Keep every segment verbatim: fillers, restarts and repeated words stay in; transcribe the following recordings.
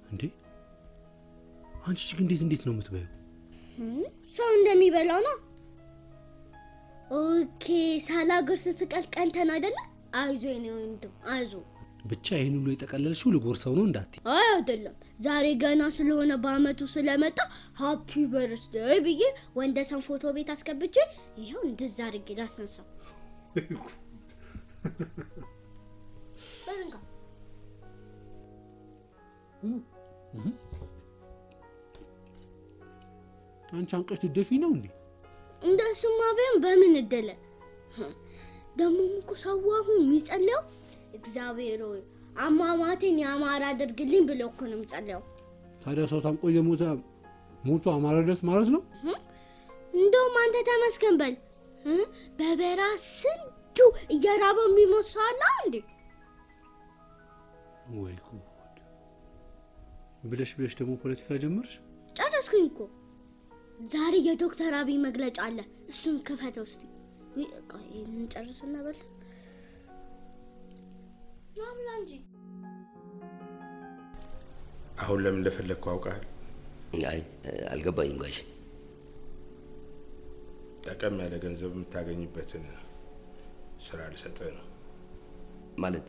እንዴ አንቺ ግን እንዴት እንዴት ነው የምትበይው? ሰው እንደሚበላው ነው። ኦኬ ሳላገርስ ስቀል ቀንተን አይደለ? አይዞ ነው እንዴ አይዞ ብቻ ይሄን ሁሉ የጠቀለልሽው ልጎርሰው ነው እንዳትይ። አይ አይደለም ዛሬ ገና ስለሆነ በአመቱ ስለመጣ ሃፒ በርዝዴይ ብዬ ወንደሰን ፎቶ ቤት አስገብቼ ይሄው እንደዛ አድርጌ ላስነሳው። በረንጋ አንቺ አንቀሽ ትደፊ ነው እንዴ? እንደሱማ ቢሆን በምን እደለ ደሞ እኮ ሰዋሁ የሚጸልየው እግዚአብሔር ሆይ አማማቴን ያማራ አድርግልኝ ብሎ እኮ ነው የሚጸልየው። ታዲያ ሰው ታንቆ የሞተ ሞቶ አማራደስ ማለት ነው? እንደውም አንተ ተመስገን በል። በበራ ስንቱ እየራበው የሚሞት ሰው አለ እንዴ? ወይ ጉድ! ብለሽ ብለሽ ደግሞ ፖለቲካ ጀመርሽ? ጨረስኩኝ እኮ። ዛሬ የዶክተር አብይ መግለጫ አለ። እሱን ከፈተው እስቲ። ወይ ቆይ እንጨርስና በል ማምላ እንጂ አሁን ለምን እንደፈለግኩ አውቃል? አይ አልገባኝም ጋሽ። ጠቀም ያለ ገንዘብ የምታገኝበትን ስራ ልሰጥህ ነው። ማለት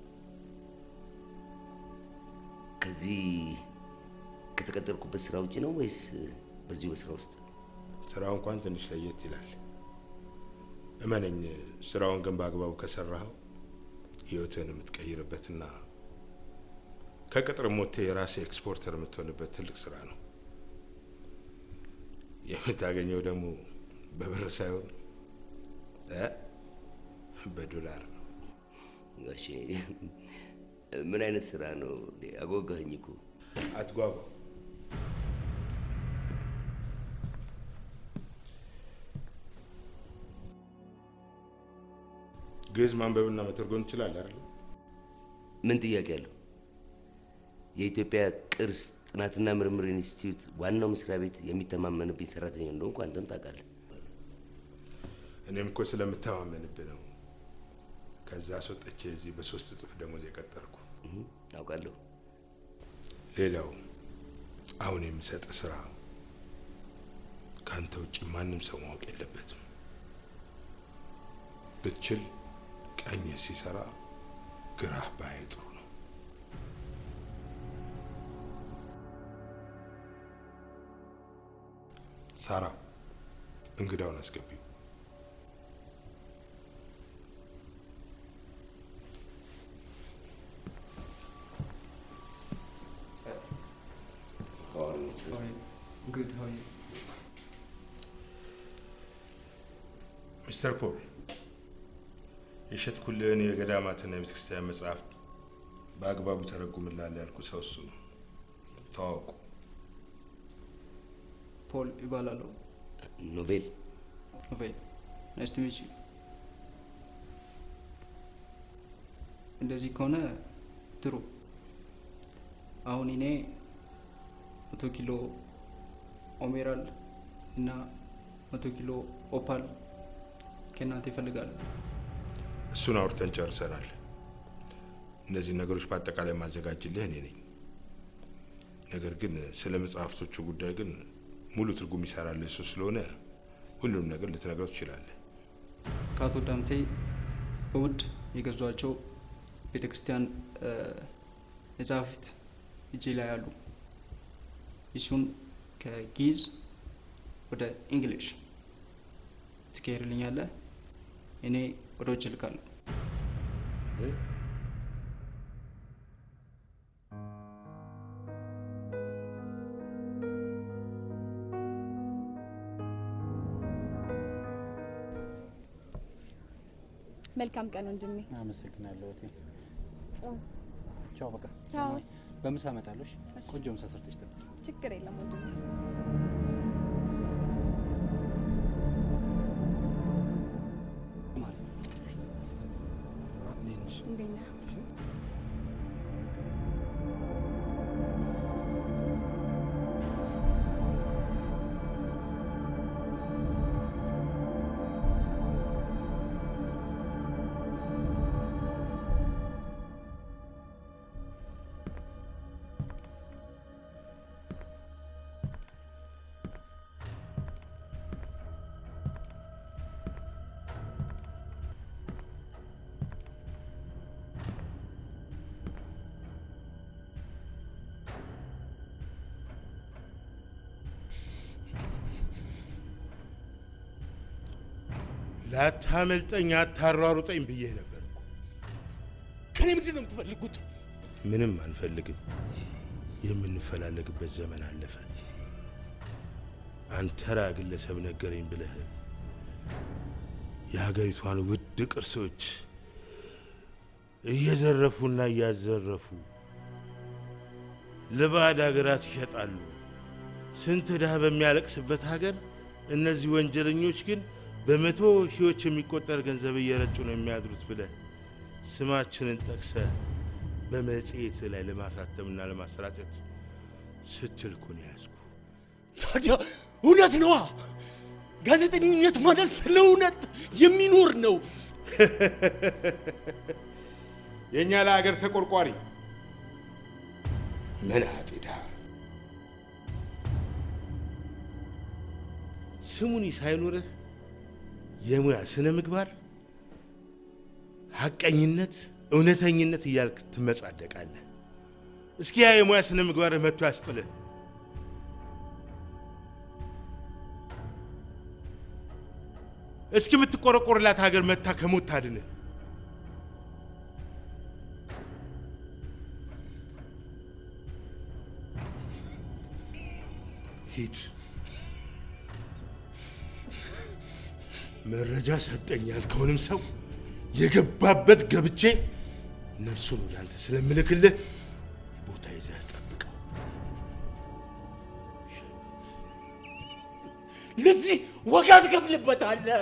ከዚህ ከተቀጠርኩበት ስራ ውጪ ነው ወይስ በዚህ በስራ ውስጥ? ስራው እንኳን ትንሽ ለየት ይላል። እመነኝ፣ ስራውን ግን በአግባቡ ከሰራኸው ህይወትህን የምትቀይርበትና ከቅጥር ሞቴ የራስህ ኤክስፖርተር የምትሆንበት ትልቅ ስራ ነው። የምታገኘው ደግሞ በብር ሳይሆን እ በዶላር ነው። ጋሼ ምን አይነት ስራ ነው? አጎጋኝ እኮ። አትጓጓ። ግዕዝ ማንበብና መተርጎም ትችላለህ አይደል? ምን ጥያቄ አለው? የኢትዮጵያ ቅርስ ጥናትና ምርምር ኢንስቲትዩት ዋናው መስሪያ ቤት የሚተማመንብኝ ሰራተኛ እንደሆንኩ አንተም ታውቃለህ። እኔም እኮ ስለምተማመንብህ ነው ከዛ አስወጥቼ እዚህ በሶስት እጥፍ ደሞዝ የቀጠርኩ። አውቃለሁ። ሌላው አሁን የምሰጥ ስራ ካንተ ውጪ ማንም ሰው ማወቅ የለበትም። ብትችል ቀኝ ሲሰራ ግራህ ባይ ጥሩ ነው። ሳራ እንግዳውን አስገቢው። Sorry. Good, how are you? ሚስተር ፖል የሸጥኩልህን የገዳማትና የቤተክርስቲያን መጽሐፍ በአግባቡ ተረጉምልሃል ያልኩ ሰው እሱ ነው። ተዋወቁ። ፖል ይባላሉ። ኖቬል። ኖቬል። ናይስ ቱ ሚት ዩ። እንደዚህ ከሆነ ጥሩ። አሁን እኔ መቶ ኪሎ ኦሜራል እና መቶ ኪሎ ኦፓል ከእናንተ ይፈልጋሉ። እሱን አውርተን ጨርሰናል። እነዚህ ነገሮች በአጠቃላይ ማዘጋጅልህ እኔ ነኝ። ነገር ግን ስለ መጽሐፍቶቹ ጉዳይ ግን ሙሉ ትርጉም ይሰራል እሱ ስለሆነ ሁሉንም ነገር ልትነግረው ትችላለህ። ከአቶ ዳምቴ እሑድ የገዟቸው ቤተክርስቲያን መጽሐፍት እጄ ላይ አሉ። እሱን ከግዕዝ ወደ እንግሊዝ ትቀይርልኛለህ? እኔ ወደ ውጭ ልካለሁ። መልካም ቀን ወንድሜ። አመሰግናለሁ እቴ። ቻው በቃ። ቻው። በምሳ እመጣለሁ። ቆንጆ ምሳ ሰርተሽ ጠብቂ። ችግር የለም ወንድሜ። እንደኛ ላታመልጠኝ አታሯሩጠኝ ብዬ ነበር እኮ። ከኔ ምንድን ነው የምትፈልጉት? ምንም አንፈልግም። የምንፈላለግበት ዘመን አለፈ። አንተራ ግለሰብ ነገረኝ ብለህ የሀገሪቷን ውድ ቅርሶች እየዘረፉና እያዘረፉ ለባዕድ ሀገራት ይሸጣሉ። ስንት ድሃ በሚያለቅስበት ሀገር እነዚህ ወንጀለኞች ግን በመቶ ሺዎች የሚቆጠር ገንዘብ እየረጩ ነው የሚያድሩት ብለህ ስማችንን ጠቅሰህ በመጽሔት ላይ ለማሳተምና ለማሰራጨት ስትል እኮ ነው ያዝኩ። ታዲያ እውነት ነዋ። ጋዜጠኝነት ማለት ስለ እውነት የሚኖር ነው። የኛ ለሀገር ተቆርቋሪ ምን አጥዳ ስሙኒ ሳይኖርህ የሙያ ስነ ምግባር፣ ሐቀኝነት፣ እውነተኝነት እያልክ ትመጻደቃለህ። እስኪ ያ የሙያ ስነ ምግባር መጥቶ ያስጥልህ። እስኪ የምትቆረቆርላት ሀገር መታ ከሞት ታድንህ። ሂድ። መረጃ ሰጠኝ ያልከውንም ሰው የገባበት ገብቼ ነፍሱን ወደ አንተ ስለምልክልህ ቦታ ይዘህ ጠብቀው። ለዚህ ዋጋ ትከፍልበታለህ።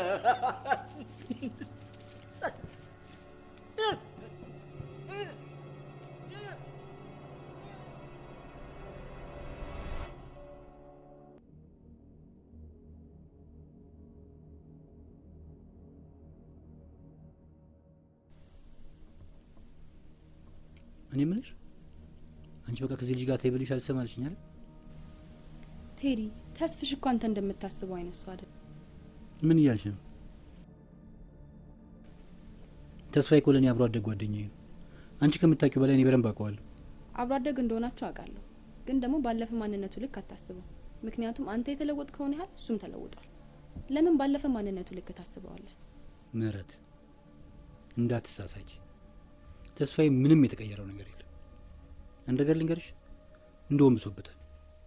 እኔ ምንሽ አንቺ በቃ ከዚህ ልጅ ጋር ተይብልሽ አልሰማልሽኝ አይደል? ቴዲ ተስፍሽ እኮ አንተ እንደምታስበው አይነት ሰው አይደል። ምን እያልሽ ነው? ተስፋዬ እኮ ለእኔ አብሮ አደግ ጓደኛዬ ነው። አንቺ ከምታውቂው በላይ እኔ በደንብ አውቀዋለሁ። አብሮ አደግ እንደሆናችሁ አውቃለሁ፣ ግን ደግሞ ባለፈ ማንነቱ ልክ አታስበው። ምክንያቱም አንተ የተለወጥከውን ያህል እሱም ተለውጧል። ለምን ባለፈ ማንነቱ ልክ ታስበዋለህ? ምህረት እንዳትሳሳች። ተስፋዬ ምንም የተቀየረው ነገር የለም። አንድ ነገር ልንገርሽ፣ እንደውም ብሶበታል።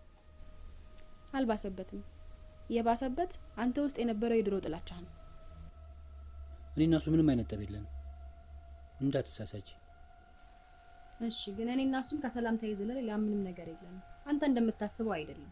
አልባሰበትም። የባሰበት አንተ ውስጥ የነበረው የድሮ ጥላቻ ነው። እኔ እና እሱ ምንም አይነት ጠብ የለንም። እንዳትሳሳች። እሺ፣ ግን እኔ እና እሱም ከሰላም ተይዘለ ሌላ ምንም ነገር የለንም። አንተ እንደምታስበው አይደለም።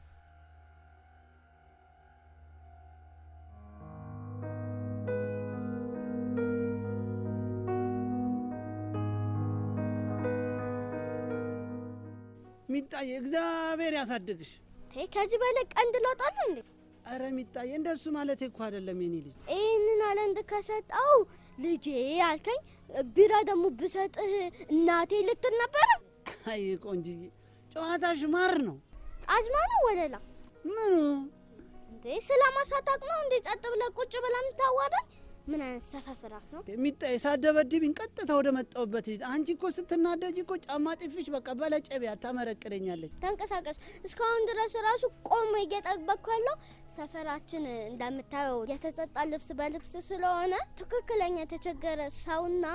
ሚጣዬ እግዚአብሔር ያሳድግሽ። ቴ ከዚህ በላይ ቀንድ ላውጣለሁ እንዴ? አረ ሚጣዬ እንደሱ ማለት እኮ አይደለም የኔ ልጅ። እኔን አለንድ ከሰጣው ልጄ አልከኝ። ቢራ ደግሞ ብሰጥህ እናቴ ልትል ነበር። አይ ቆንጂዬ ጨዋታሽ ማር ነው። አዝማ ነው ወለላ ምኑ እንዴ? ስለማሳታቅ ነው እንዴ? ጸጥ ብለህ ቁጭ ብለህ የምታዋራኝ? ምን አይነት ሰፈፍራስ ነው? ሚጣዬ ሳደበድብኝ ቀጥታ ወደ መጣሁበት ልጅ። አንቺ እኮ ስትናደጂ እኮ ጫማ ጥፊሽ በቃ በለጨቢያ ታመረቅረኛለች። ተንቀሳቀስ። እስካሁን ድረስ ራሱ ቆሞ እየጠበቅኩ ያለው ሰፈራችን እንደምታየው የተጸጣ ልብስ በልብስ ስለሆነ ትክክለኛ የተቸገረ ሰውና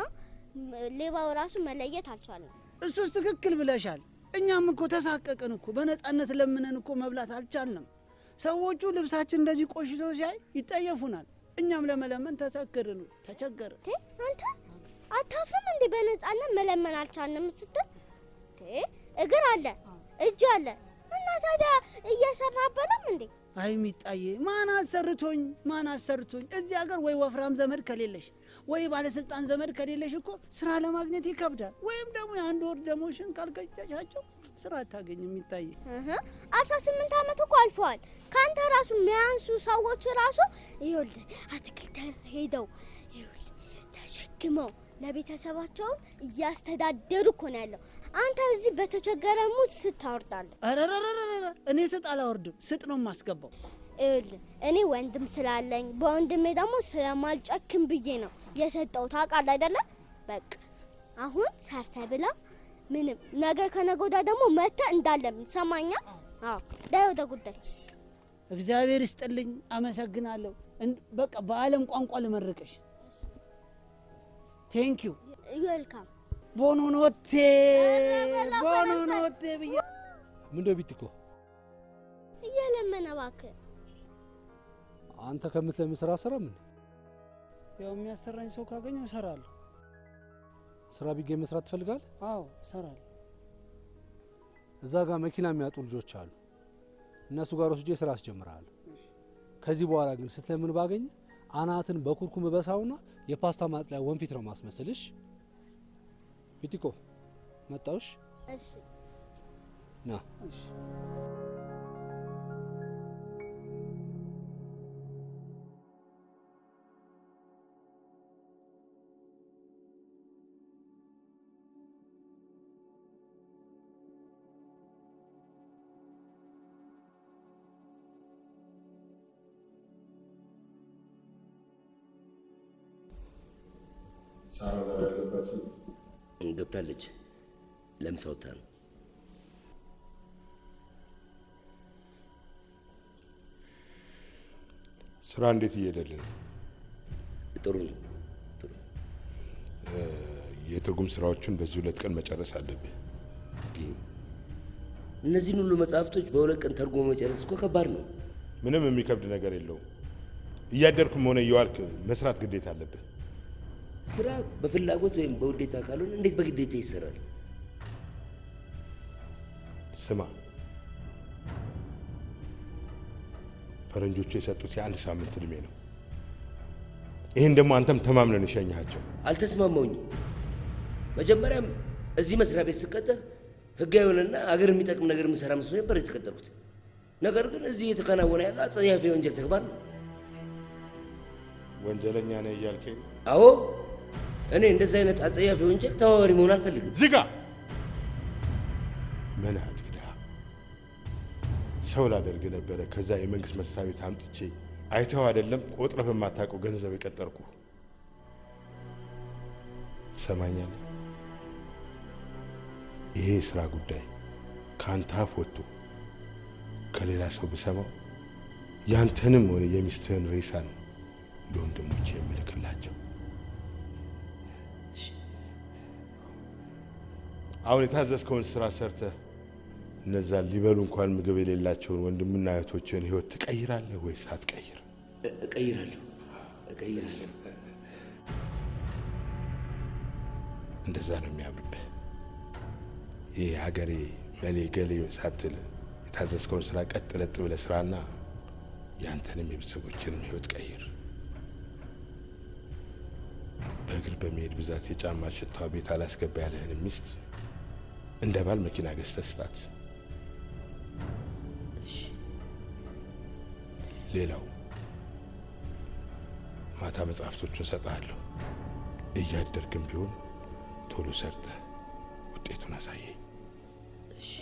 ሌባው ራሱ መለየት አልቻለም። እሱስ ትክክል ብለሻል። እኛም እኮ ተሳቀቅን እኮ በነጻነት ለምነን እኮ መብላት አልቻልንም። ሰዎቹ ልብሳችን እንደዚህ ቆሽሾ ሲያይ ይጠየፉናል። እኛም ለመለመን ተሰክርን ተቸገረ። ቴ አንተ አታፍርም እንዴ? በነጻነት መለመን አልቻልንም ስትል ቴ እግር አለ እጅ አለ እና ታዲያ እየሰራበለም እንዴ? አይ ሚጣዬ ማን አሰርቶኝ ማን አሰርቶኝ? እዚህ ሀገር ወይ ወፍራም ዘመድ ከሌለሽ ወይ ባለስልጣን ዘመድ ከሌለሽ እኮ ስራ ለማግኘት ይከብዳል። ወይም ደግሞ የአንድ ወር ደሞሽን ካልከጨቻቸው ስራ አታገኝም ሚጣዬ። እህ አስራ ስምንት አመት እኮ አልፈዋል። ካንተ ራሱ የሚያንሱ ሰዎች ራሱ ይኸውልህ አትክልት ሄደው ይኸውልህ ተሸክመው ለቤተሰባቸው እያስተዳደሩ እኮ ነው ያለው። አንተ እዚህ በተቸገረ ሙት ስታወርዳለህ። አረረረረ እኔ ስጥ አላወርድም፣ ስጥ ነው የማስገባው። ይኸውልህ እኔ ወንድም ስላለኝ በወንድሜ ደግሞ ስለማልጨክም ብዬ ነው የሰጠው። ታውቃለህ አይደለ? በቃ አሁን ሰርተህ ብላ። ምንም ነገ ከነገ ወዲያ ደግሞ መተህ እንዳለምን ሰማኛ? አዎ ዳይ ወደ ጉዳይ። እግዚአብሔር ይስጥልኝ፣ አመሰግናለሁ። በቃ በአለም ቋንቋ ለመረቀሽ ቴንክ ዩ ዌልካም ቦኖኖቴ ቦኖኖቴ ብዬ ምንድነው ቢትኮ እየለመነ እባክህ አንተ ከምትለምን ስራ ስራ ምን ያው የሚያሰራኝ ሰው ካገኘው እሰራለሁ ስራ ቢገኝ መስራት ትፈልጋለህ አዎ እሰራለሁ እዛ ጋር መኪና የሚያጡ ልጆች አሉ እነሱ ጋር ወስጄ ስራ አስጀምራለሁ ከዚህ በኋላ ግን ስትለምን ባገኝ አናትን በኩርኩም በሳውና የፓስታ ማጥለያ ወንፊት ነው ማስመስልሽ ቢትኮ መጣውሽ እሺ ና እሺ ሳራ ዛሬ ያለበት ገብታለች ለምሳውታ ነው ስራ እንዴት እየሄደልን ጥሩ ነው ጥሩ የትርጉም ስራዎችን በዚህ ሁለት ቀን መጨረስ አለብህ እነዚህን ሁሉ መጽሐፍቶች በሁለት ቀን ተርጉሞ መጨረስ እኮ ከባድ ነው ምንም የሚከብድ ነገር የለውም እያደርኩም ሆነ እየዋልክ መስራት ግዴታ አለብህ ስራ በፍላጎት ወይም በውዴታ ካልሆነ እንዴት በግዴታ ይሰራል ስማ ፈረንጆቹ የሰጡት የአንድ ሳምንት እድሜ ነው ይሄን ደግሞ አንተም ተማምነን እሸኛቸው አልተስማማውኝም መጀመሪያም እዚህ መስሪያ ቤት ስቀጠር ህጋዊ የሆነና አገር የሚጠቅም ነገር የምሰራ መስሎኝ ነበር የተቀጠርኩት ነገር ግን እዚህ የተከናወነ ያለው አጸያፊ ወንጀል ተግባር ነው ወንጀለኛ ነህ እያልከኝ አዎ እኔ እንደዚህ አይነት አጸያፊ ወንጀል ተባባሪ መሆን አልፈልግም ዝጋ ምን አጥዳ ሰው ላደርግ ነበረ ከዛ የመንግስት መስሪያ ቤት አምጥቼ አይተው አይደለም ቆጥረህ በማታውቀው ገንዘብ የቀጠርኩ ሰማኛል ይሄ ስራ ጉዳይ ካንተ አፍ ወጥቶ ከሌላ ሰው ብሰማው ያንተንም ሆነ የሚስትህን ሬሳ ነው ለወንድሞቼ የምልክላቸው አሁን የታዘዝከውን ስራ ሰርተህ እነዛ ሊበሉ እንኳን ምግብ የሌላቸውን ወንድምና እህቶችን ህይወት ትቀይራለህ ወይስ አትቀይር እቀይራለሁ እቀይራለሁ እንደዛ ነው የሚያምርብህ ይህ ሀገሬ መሌ ገሌ ሳትል የታዘዝከውን ስራ ቀጥ ለጥ ብለህ ስራና ያንተንም የቤተሰቦችንም ህይወት ቀይር በእግር በመሄድ ብዛት የጫማ ሽታ ቤት አላስገባ ያለህን ሚስት እንደ ባል መኪና ገዝተህ ስጣት ሌላው ማታ መጽሐፍቶቹን ሰጣለሁ እያደርግም ቢሆን ቶሎ ሰርተህ ውጤቱን አሳየኝ እሺ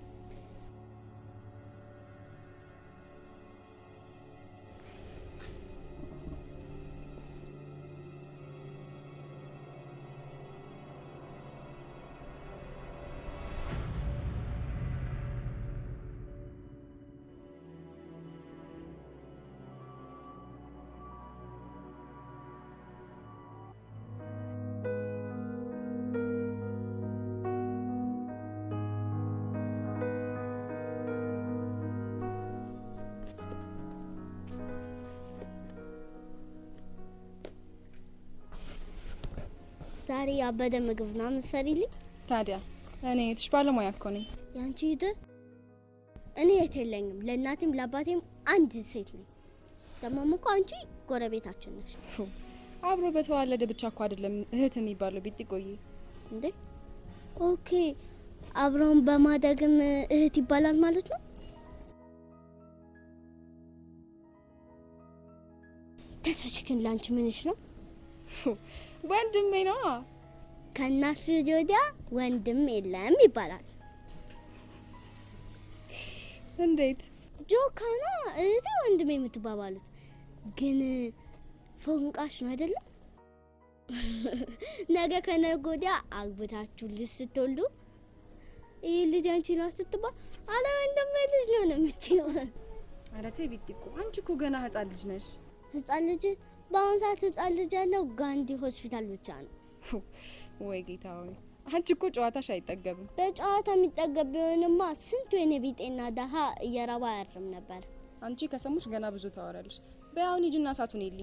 ዛሬ ያበደ ምግብ ነው የምትሰሪልኝ ታዲያ እኔ እትሽ ባለሙያ እኮ ነኝ ያንቺ ይደ እኔ የለኝም ለእናቴም ለአባቴም አንድ ሴት ነኝ ደሞም እኮ አንቺ ጎረቤታችን ነሽ አብሮ በተዋለደ ብቻ እኮ አይደለም እህት የሚባለው ቢጥቆይ እንዴ ኦኬ አብሮን በማደግም እህት ይባላል ማለት ነው ተስፍሽክን ላንቺ ምንሽ ነው ወንድሜ ነው ከናሽ ጆዲያ ወንድም የለም ይባላል እንዴት ጆካና እህቴ ወንድሜ የምትባባሉት ግን ፎንቃሽ ነው አይደለ ነገ ከነጎዲያ አግብታችሁ ልጅ ስትወልዱ ይሄ ልጅ አንቺ ነው ስትባል አለ ወንድሜ ልጅ ነው ነው የምትይው አረቴ ቢጥቁ አንቺ እኮ ገና ህፃን ልጅ ነሽ ህፃን ልጅ በአሁን ሰዓት ህፃን ልጅ ያለው ጋንዲ ሆስፒታል ብቻ ነው። ወይ ጌታ ሆይ አንቺ እኮ ጨዋታሽ አይጠገብም። በጨዋታ የሚጠገብ ቢሆንማ ስንት የኔ ቢጤና ደሃ እየራባ ያርም ነበር። አንቺ ከሰሙሽ ገና ብዙ ታወራለሽ። በያውን ሂጂና እሳቱን ይልኝ።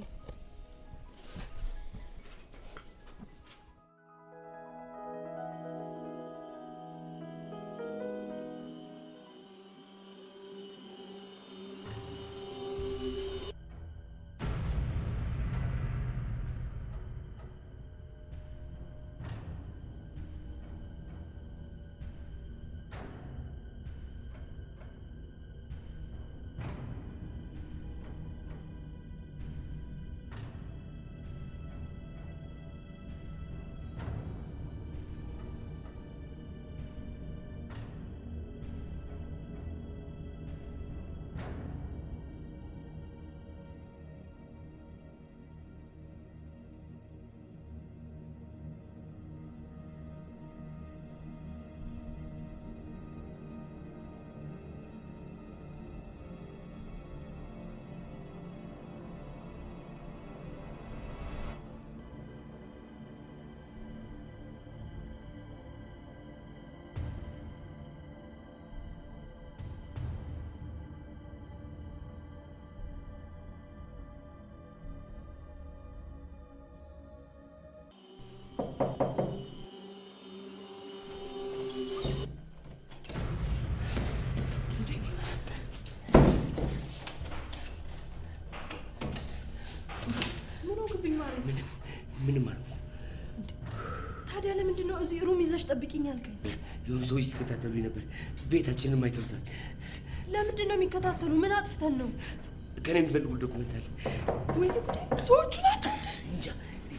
ምንም ማለት ታዲያ ለምንድን ነው እዚህ ሩም ይዘሽ ጠብቂኝ ያልከኝ? የሆኑ ሰዎች ሲከታተሉኝ ነበር። ቤታችንን አይተውታል። ለምንድን ነው የሚከታተሉ? ምን አጥፍተን ነው? ከኔ የሚፈልጉት ዶክመንት አለ። ወይ ጉዴ! ሰዎቹ ናቸው እንጃ።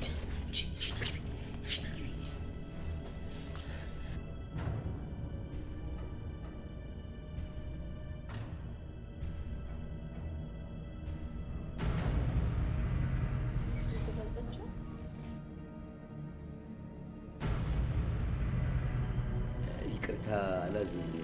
ይቅርታ አላዘዝንም።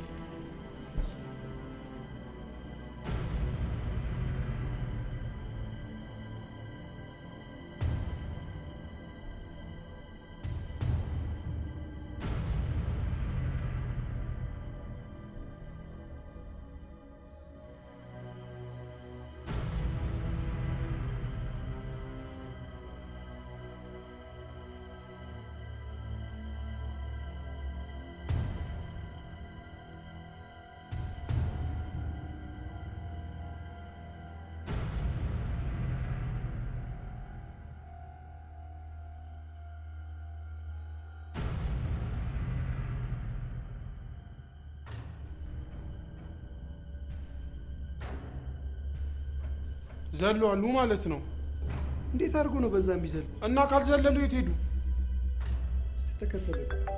ዘሎ አሉ ማለት ነው። እንዴት አድርጎ ነው በዛ የሚዘል? እና ካልዘለሉ የት ሄዱ? እስቲ ተከተለ።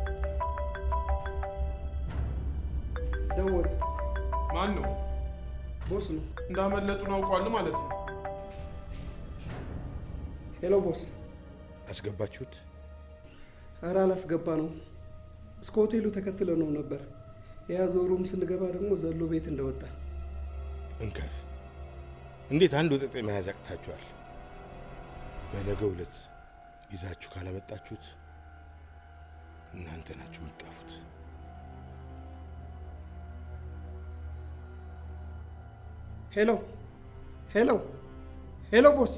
ደወል። ማን ነው? ቦስ ነው። እንዳመለጡን አውቋል ማለት ነው። ሄሎ ቦስ። አስገባችሁት? ኧረ አላስገባ ነው። እስከ ሆቴሉ ተከትለ ነው ነበር የያዘው። ሩም ስንገባ ደግሞ ዘሎ ቤት እንደወጣ እንከፍ። እንዴት አንድ ወጠጤ መያዝ አቅታችኋል? በነገው ዕለት ይዛችሁ ካላመጣችሁት እናንተ ናችሁ የምትጠፉት። ሄሎ ሄሎ ሄሎ ቦስ።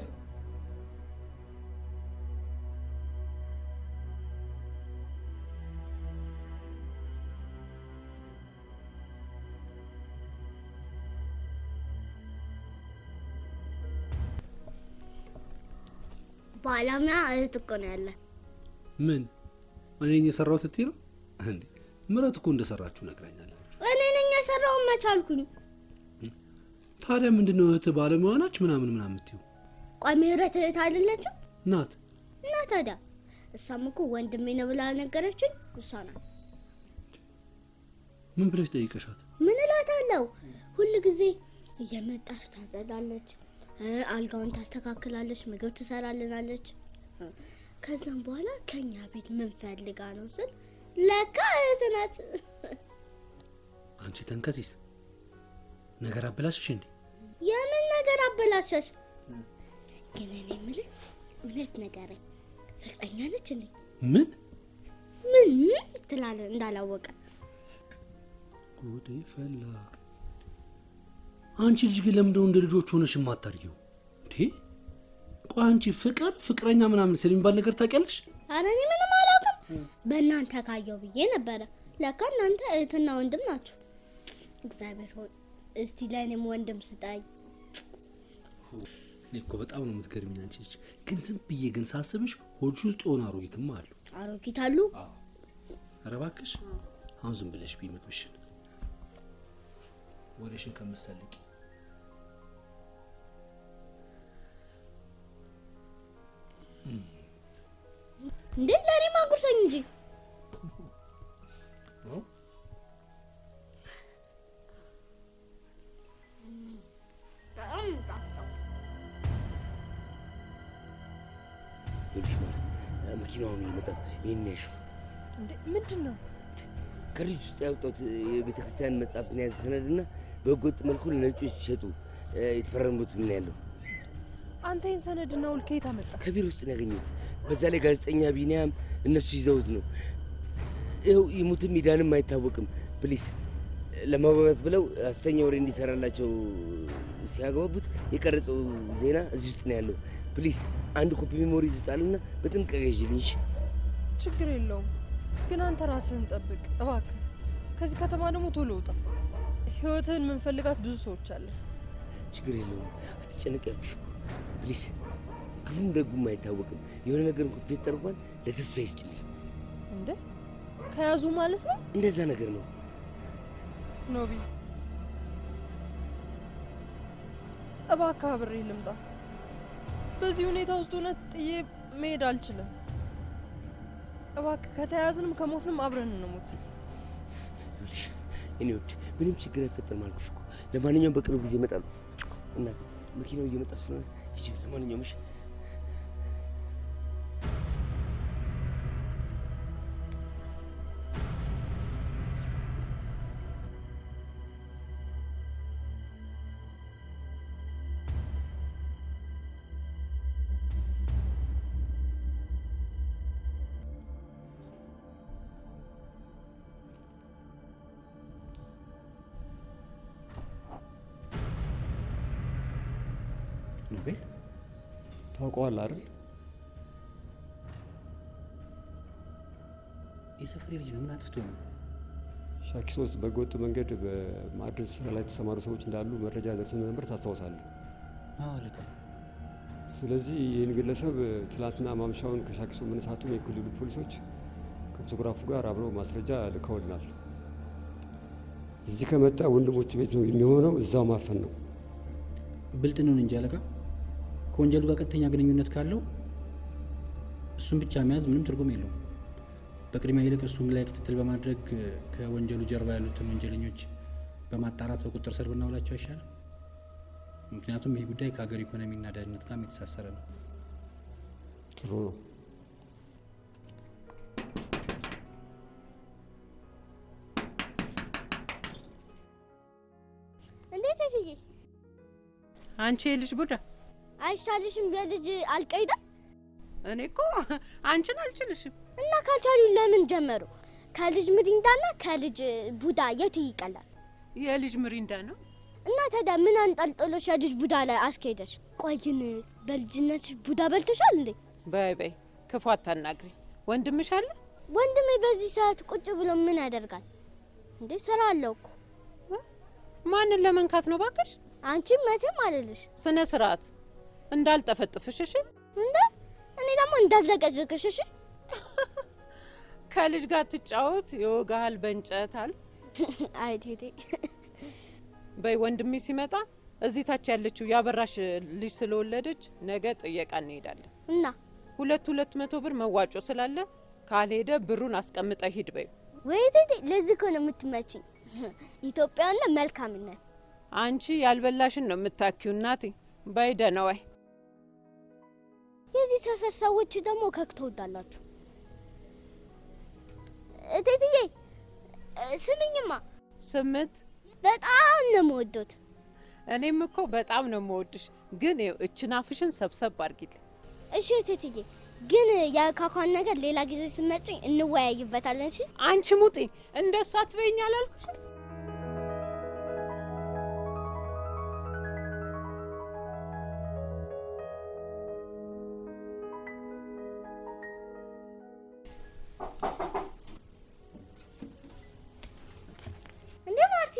ባላሚያ እህት እኮ ነው ያለ። ምን እኔ ነኝ የሰራሁት እትይ ነው እንዴ? ምረት እኮ እንደሰራችሁ ነግራኛለች። እኔ ነኝ የሰራው መቻልኩኝ። ታዲያ ምንድነው እህት ባለሙያ ናች ምናምን ምናምን እትይው? ቆይ ምረት እህት አይደለችም? ናት። እና ታዲያ እሷም እኮ ወንድሜ ነው ብላ ነገረችኝ። እሷ ናት። ምን ብለሽ ጠይቀሻት? ምን እላታለሁ? ሁሉ ጊዜ እየመጣች ታጸዳለች፣ አልጋውን ታስተካክላለች፣ ምግብ ትሰራልናለች። ከዛም በኋላ ከኛ ቤት ምን ፈልጋ ነው ስል ለካ እህት ናት። አንቺ ተንከሲስ ነገር አበላሽሽ እንዴ? የምን ነገር አበላሽሽ? ግን እኔ የምልህ እውነት ንገረኝ፣ ፍቅረኛ ነች እንዴ? ምን ምን ትላለህ እንዳላወቀ? ጉዴ ፈላ። አንቺ ልጅ ግን ለምንድነው እንደ ልጆች ሆነሽ የማታርጊው እንዴ? ቆይ አንቺ ፍቅር ፍቅረኛ ምናምን ስለሚባል ነገር ታውቂያለሽ? ኧረ እኔ ምንም አላውቅም። በእናንተ ካየው ብዬ ነበረ። ለካ እናንተ እህትና ወንድም ናችሁ። እግዚአብሔር ሆይ እስቲ ለእኔም ወንድም ስጠኝ። እኔ እኮ በጣም ነው የምትገርሚኝ አንቺ ልጅ። ግን ዝም ብዬ ግን ሳስብሽ ሆድሽ ውስጥ የሆነ አሮጊትም አሉ። አሮጊት አሉ? ኧረ እባክሽ አሁን ዝም ብለሽ ቢ ምግብሽን ወሬሽን ከምትሰልቂ እንዴ ለኔ ማጉርሰኝ እንጂ መኪናውን ይመጣ ይነሽ እንዴ ምንድን ነው? ከልጅ ውስጥ ያወጣሁት የቤተ ክርስቲያን መጽሐፍትን የያዘ ሰነድና በህገወጥ መልኩ ለነጮች ሲሸጡ የተፈረሙት ምን ያለው። አንተ ይህን ሰነድና ውል ከየት አመጣ? ከቢሮ ውስጥ ነው ያገኘሁት። በዛ ላይ ጋዜጠኛ ቢኒያም እነሱ ይዘውት ነው። ይኸው ይሙትም ይዳንም አይታወቅም። ፕሊስ ለማባባት ብለው ሐሰተኛ ወሬ እንዲሰራላቸው ሲያገባቡት የቀረጸው ዜና እዚህ ውስጥ ነው ያለው። ፕሊስ አንድ ኮፒ ሜሞሪ ይዝጣልና በጥንቃቄ ይዤልኝ። ችግር የለውም ግን አንተ ራስህን ጠብቅ እባክህ። ከዚህ ከተማ ደግሞ ቶሎ ውጣ። ህይወትህን የምንፈልጋት ብዙ ሰዎች አለ። ችግር የለውም አትጨነቅ ያልኩሽ እኮ። ፕሊስ ክፉም ደጉም አይታወቅም። የሆነ ነገር እንኳን ቢፈጠር እንኳን ለተስፋ ይስጭልኝ። እንዴ ከያዙ ማለት ነው? እንደዛ ነገር ነው ኖቢ። እባክህ አብሬ ልምጣ። በዚህ ሁኔታ ውስጥ እውነት ጥዬ መሄድ አልችልም። እባክህ ከተያዝንም ከሞትንም አብረን እንሞት። እኔ ወድ ምንም ችግር አይፈጠርም አልኩሽ እኮ። ለማንኛውም በቅርብ ጊዜ እመጣለሁ። እናት መኪናው እየመጣ ስለሆነ ይቺ ለማንኛውም እሺ ኖቤል ታውቀዋለህ አይደል? የሰፈሬ ልጅ ነው። ምን አጥፍቶ ነው? ሻኪሶ ውስጥ በህገወጥ መንገድ በማዕድን ስራ ላይ የተሰማሩ ሰዎች እንዳሉ መረጃ ደርሶን ነበር። ታስታውሳለህ? አዎ አለቃ። ስለዚህ ይህን ግለሰብ ትላንትና ማምሻውን ከሻኪሶ መነሳቱን የክልሉ ፖሊሶች ከፎቶግራፉ ጋር አብረው ማስረጃ ልከውልናል። እዚህ ከመጣ ወንድሞቹ ቤት ነው የሚሆነው። እዛው ማፈን ነው። ብልጥ ነውን እንጂ አለቃ። ከወንጀሉ ጋር ቀጥተኛ ግንኙነት ካለው እሱን ብቻ መያዝ ምንም ትርጉም የለውም። በቅድሚያ ይልቅ እሱን ላይ ክትትል በማድረግ ከወንጀሉ ጀርባ ያሉትን ወንጀለኞች በማጣራት በቁጥጥር ስር ብናውላቸው አይሻልም? ምክንያቱም ይህ ጉዳይ ከሀገር ኢኮኖሚና ደህንነት ጋር የተሳሰረ ነው። ጥሩ ነው። እንዴት እትዬ? አንቺ የልጅ ቡዳ አይሻልሽም? የልጅ አልቀይዳ። እኔ እኮ አንቺን አልችልሽም። እና ካልቻሉ ለምን ጀመሩ? ከልጅ ምሪንዳና ከልጅ ቡዳ የቱ ይቀላል? የልጅ ምሪንዳ ነው። እና ታዲያ ምን አንጠልጥሎሽ የልጅ ቡዳ ላይ አስኬደሽ? ቆይ ግን በልጅነትሽ ቡዳ በልተሻል እንዴ? በይ በይ ክፉ አታናግሪ። ወንድምሽ አለ? ወንድሜ በዚህ ሰዓት ቁጭ ብሎ ምን ያደርጋል እንዴ? ስራ አለው እኮ። ማንን ለመንካት ነው ባክሽ? አንቺ መቼም አልልሽ። ስነ ስርዓት እንዳልጠፈጥፍሽ እሺ? እንዴ እኔ ደግሞ እንዳልዘቀዝቅሽ እሺ? ከልጅ ጋር ትጫወት ይወጋሃል በእንጨት አሉ። አይ ቴቴ በይ ወንድሜ ሲመጣ እዚህ ታች ያለችው ያበራሽ ልጅ ስለወለደች ነገ ጥየቃ እንሄዳለን። እና ሁለት ሁለት መቶ ብር መዋጮ ስላለ ካልሄደ ብሩን አስቀምጠ ሂድ በይ። ወይ ቴቴ ለዚህ እኮ ነው የምትመጪኝ። ኢትዮጵያና መልካምነት። አንቺ ያልበላሽን ነው የምታኪው እናቴ። በይ ደህና ዋይ። የዚህ ሰፈር ሰዎች ደግሞ ከክቶ ወዳላችሁ። እቴትዬ ስሚኝማ። ስምት በጣም ነው የምወዶት። እኔም እኮ በጣም ነው የምወድሽ። ግን እችን አፍሽን ሰብሰብ አድርጊልኝ። እሺ እቴትዬ፣ ግን ያካኳን ነገር ሌላ ጊዜ ስመጭኝ እንወያይበታለን። እሺ አንቺ ሙጢ እንደሷ አትበይኝ አላልኩሽ? እንዴ ማርቲ፣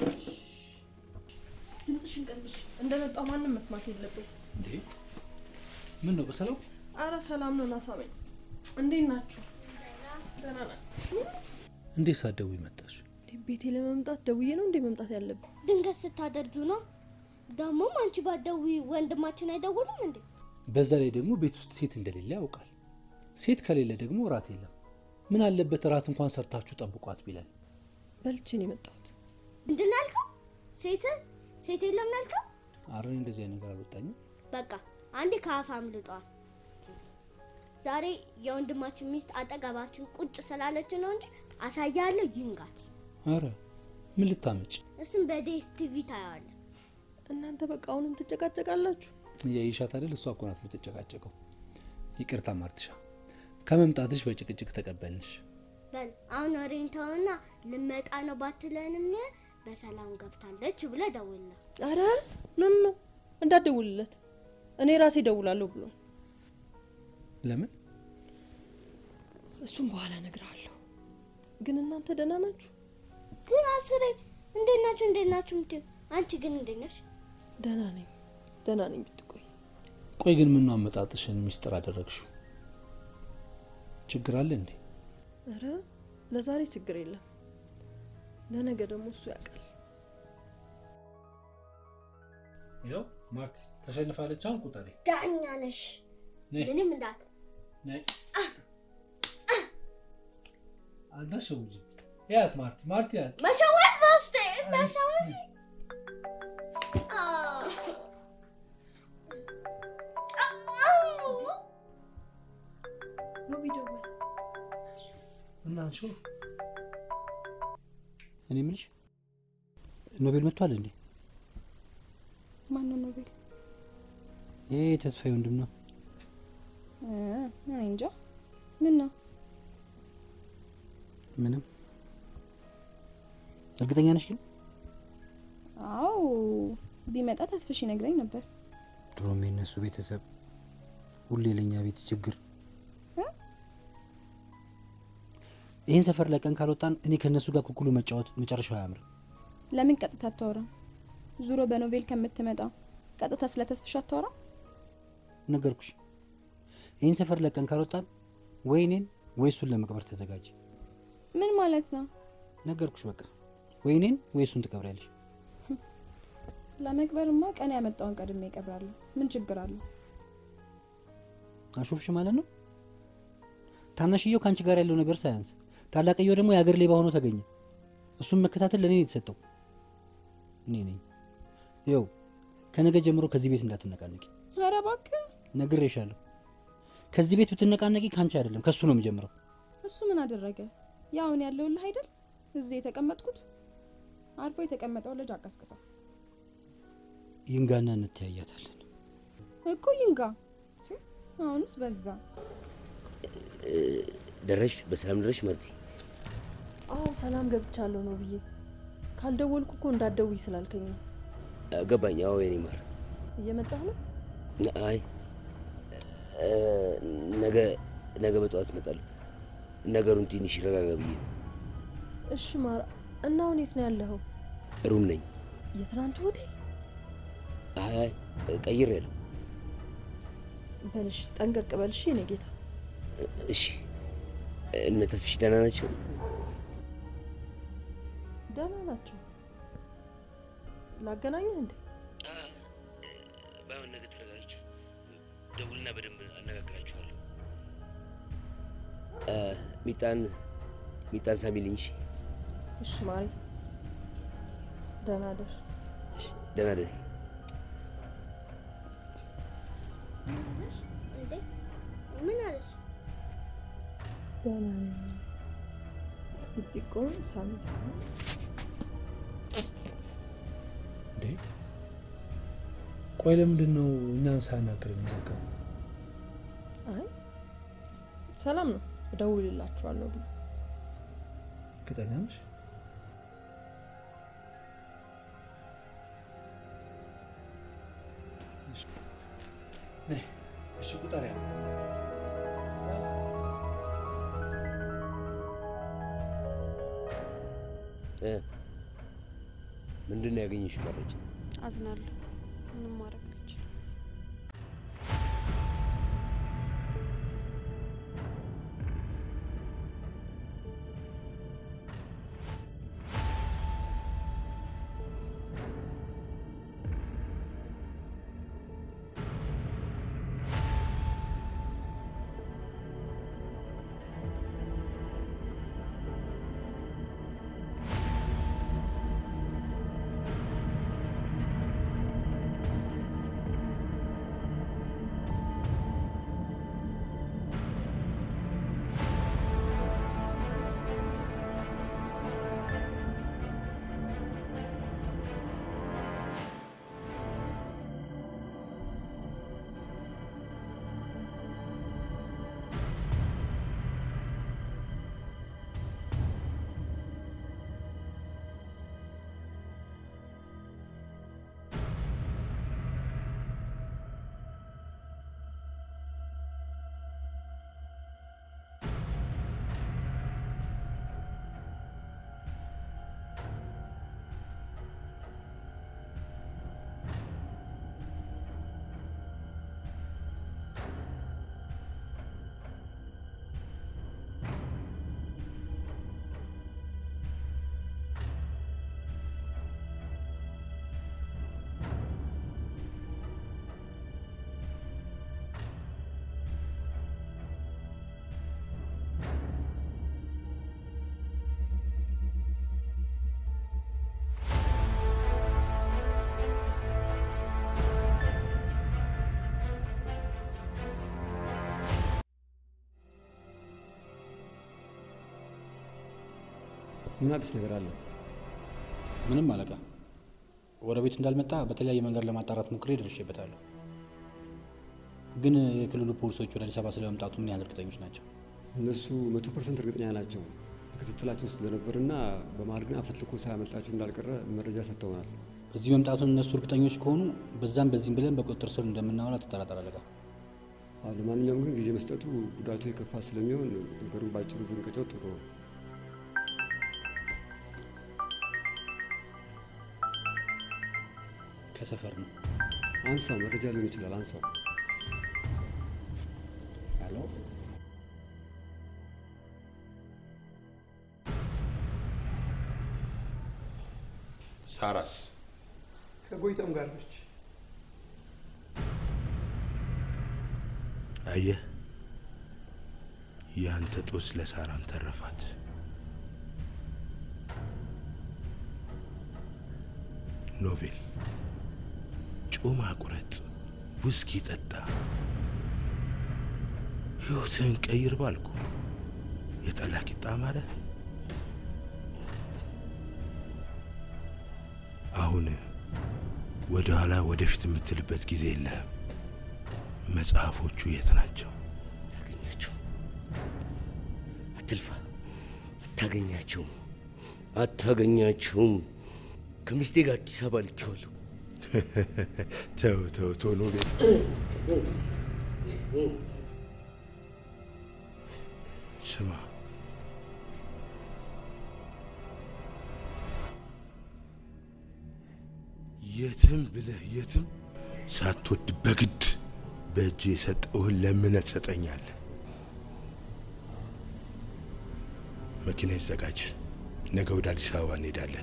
ድምፅሽን ቀንሽ። እንደመጣው ማንም መስማት የለበት። እንዴ ምን ነው በሰላም? አረ ሰላም ነው። ናሳመኝ እንዴት ናችሁ? ደህና ናችሁ? እንዴት ሳትደውይ መጣሽ? ቤቴ ለመምጣት ደውዬ ነው እንዴ መምጣት ያለብኝ? ድንገት ስታደርጊው ነው። ደግሞም አንቺ ባትደውይ ወንድማችን አይደውልም እንዴ? በዛ ላይ ደግሞ ቤት ውስጥ ሴት እንደሌለ ያውቃል። ሴት ከሌለ ደግሞ እራት የለም። ምን አለበት እራት እንኳን ሰርታችሁ ጠብቋት ቢለን። በልቼ ነው የመጣሁት። ምንድን ነው ያልከው? ሴት ሴት የለም ያልከው? አረ እንደዚህ አይነት ነገር አልወጣኝም። በቃ አንዴ ከአፍ አምልጧል። ዛሬ የወንድማችን ሚስት አጠገባችን ቁጭ ስላለች ነው እንጂ አሳያለሁ፣ ይንጋት። አረ ምን ልታመጭ? እሱም በዴስ ቲቪ ታያለህ። እናንተ በቃ አሁንም ትጨቃጨቃላችሁ። ያይሻት አይደል? እሷ እኮ ናት የምትጨቃጨቀው። ይቅርታ ማርትሻ፣ ከመምጣትሽ በጭቅጭቅ ተቀበልንሽ። በል አሁን ወሬንታውና ልመጣ ነው ባትለንም በሰላም ገብታለች ብለህ ደውልለት። አረ ኖ ኖ እንዳትደውልለት፣ እኔ ራሴ ደውላለሁ ብሎ። ለምን? እሱም በኋላ እነግርሃለሁ። ግን እናንተ ደህና ናችሁ? ግን አስሬ እንዴት ናችሁ እንዴት ናችሁ ምትይ? አንቺ ግን እንዴት ነሽ? ደህና ነኝ ደህና ነኝ ብትቆይ። ቆይ ግን ምን ነው አመጣጥሽን ሚስጥር አደረግሽው? ችግር አለ እንዴ? አረ ለዛሬ ችግር የለም፣ ለነገ ደግሞ እሱ ያውቃል። ያው ማርት ተሸንፋለች። አሁን ቁጠሪ። ዳኛ ነሽ። ምንም እንዳት ነይ አልዳሸውጂ። ያት ማርት ማርት ያት መሸወድ መፍቴ እንዳሻውጂ ነው ቪዲዮ እና አንሹ። እኔ ምንሽ ኖቤል መጥቷል እንዴ? ማን ነው ኖቤል? ይሄ ተስፋዬ ወንድም ነው። እ እኔ እንጃ። ምን ነው? ምንም። እርግጠኛ ነሽ ግን? አው ቢመጣ ተስፍሽ ይነግረኝ ነበር። ድሮም የነሱ ቤተሰብ ሁሌ ለኛ ቤት ችግር። ይሄን ሰፈር ለቀን ካልወጣን እኔ ከነሱ ጋር ኩኩሉ መጫወት መጨረሻው አያምርም። ለምን ቀጥታ አታወራ? ዙሮ በኖቬል ከምትመጣ ቀጥታ ስለ ተስፍሽ አታወራ? ነገርኩሽ። ይሄን ሰፈር ለቀን ካልወጣን ወይ እኔን ወይ እሱን ለመቅበር ተዘጋጅ። ምን ማለት ነው? ነገርኩሽ። በቃ ወይ እኔን ወይ እሱን ትቀብሪያለሽ። ለመቅበርማ ቀን ያመጣውን ቀድሜ እቀብራለሁ። ምን ችግር አለው? አሾፍሽ ማለት ነው። ታናሽየው ካንቺ ጋር ያለው ነገር ሳያንስ ታላቅየው ደግሞ የአገር ሌባ ሆኖ ተገኘ። እሱን መከታተል ለኔ የተሰጠው እኔ ነኝ። ይኸው ከነገ ጀምሮ ከዚህ ቤት እንዳትነቃነቂ። ኧረ እባክህ ነግሬሻለሁ። ከዚህ ቤት ብትነቃነቂ ካንቺ አይደለም ከሱ ነው የሚጀምረው። እሱ ምን አደረገ? ያውን ያለውልህ አይደል እዚህ የተቀመጥኩት። አርፎ የተቀመጠው ልጅ አቀስቅሰው። ይንጋና እንተያያታለን እኮ ይንጋ። አሁንስ በዛ። ደረሽ? በሰላም ደረሽ ማርቲ? አዎ ሰላም ገብቻለሁ ነው ብዬ ካልደወልኩ እኮ እንዳትደውይ ስላልከኝ ነው። ገባኝ። አዎ የኔ ማር እየመጣህ ነው? አይ ነገ ነገ በጠዋት እመጣለሁ። ነገሩን ትንሽ ይረጋጋ ብዬ። እሺ ማር። እና አሁን የት ነው ያለኸው? ሩም ነኝ። የትናንቱ ሆቴል? አይ ቀይሬያለሁ። በልሽ ጠንቀቅ በልሽ የኔ ጌታ። እሺ እነ ተስፍሽ ደህና ናቸው? ደህና ናቸው። ላገናኝህ እንዴ? ባይሆን ነገ ተረጋግቼ ደውልና በደንብ አነጋግራቸዋለሁ። ሚጣን ሚጣን ሳሚልኝ። እሺ እሺ ማሪ። ደህና ደር። እሺ ደህና ደር። ምን አለሽ? ደህና ነኝ። ይጥቆን ሳሚ እንዴ? ቆይ ቆይ ለምንድን ነው እኛን ሳናግረን የዘጋው? አይ ሰላም ነው እደውልላችኋለሁ ብሎ እርግጠኛ ነሽ? ነይ እሺ ቁጠሪያ እ ምንድን ነው ያገኘሽ መረጃ? አዝናለሁ። ምንም ማድረግ አልችልም። ምን አዲስ ነገር አለ? ምንም አለቃ። ወደ ቤት እንዳልመጣ በተለያየ መንገድ ለማጣራት ሞክሬ ደርሼበታለሁ። ግን የክልሉ ፖሊሶች ወደ አዲስ አበባ ስለመምጣቱ ምን ያህል እርግጠኞች ናቸው? እነሱ መቶ ፐርሰንት እርግጠኛ ናቸው። ክትትላቸው ስለነበርና በመሀል ግን አፈትልኮ ሳያመልጣቸው እንዳልቀረ መረጃ ሰጥተውናል። እዚህ መምጣቱን እነሱ እርግጠኞች ከሆኑ በዛም በዚህም ብለን በቁጥጥር ስር እንደምናውላ ተጠራጠር አለቃ። ለማንኛውም ግን ጊዜ መስጠቱ ጉዳቱ የከፋ ስለሚሆን ነገሩን ባጭሩ ብንቀጨው ጥሩ ነው። ከሰፈር ነው። አንሳው፣ መረጃ ሊሆን ይችላል። አንሳው። ሄሎ፣ ሳራስ? ከጎይተም ጋር ነች። አየህ፣ ያንተ ጦስ ለሳራም ተረፋት። ኖቤል ጮማ ቁረጥ፣ ውስኪ ጠጣ፣ ህይወትን ቀይር ባልኩ የጠላ ቂጣ ማለት። አሁን ወደ ኋላ ወደፊት የምትልበት ጊዜ የለህም። መጽሐፎቹ የት ናቸው? አታገኛቸው። አትልፋ። አታገኛቸውም፣ አታገኛቸውም። ከሚስቴ ጋር አዲስ አበባ ልኬዋለሁ። ተው ተው ተው ኖቤል። ስማ፣ የትም ብለህ የትም ሳትወድ በግድ በእጅ የሰጠውህን ለምነት ትሰጠኛለህ። መኪና ይዘጋጅ፣ ነገ ወደ አዲስ አበባ እንሄዳለን።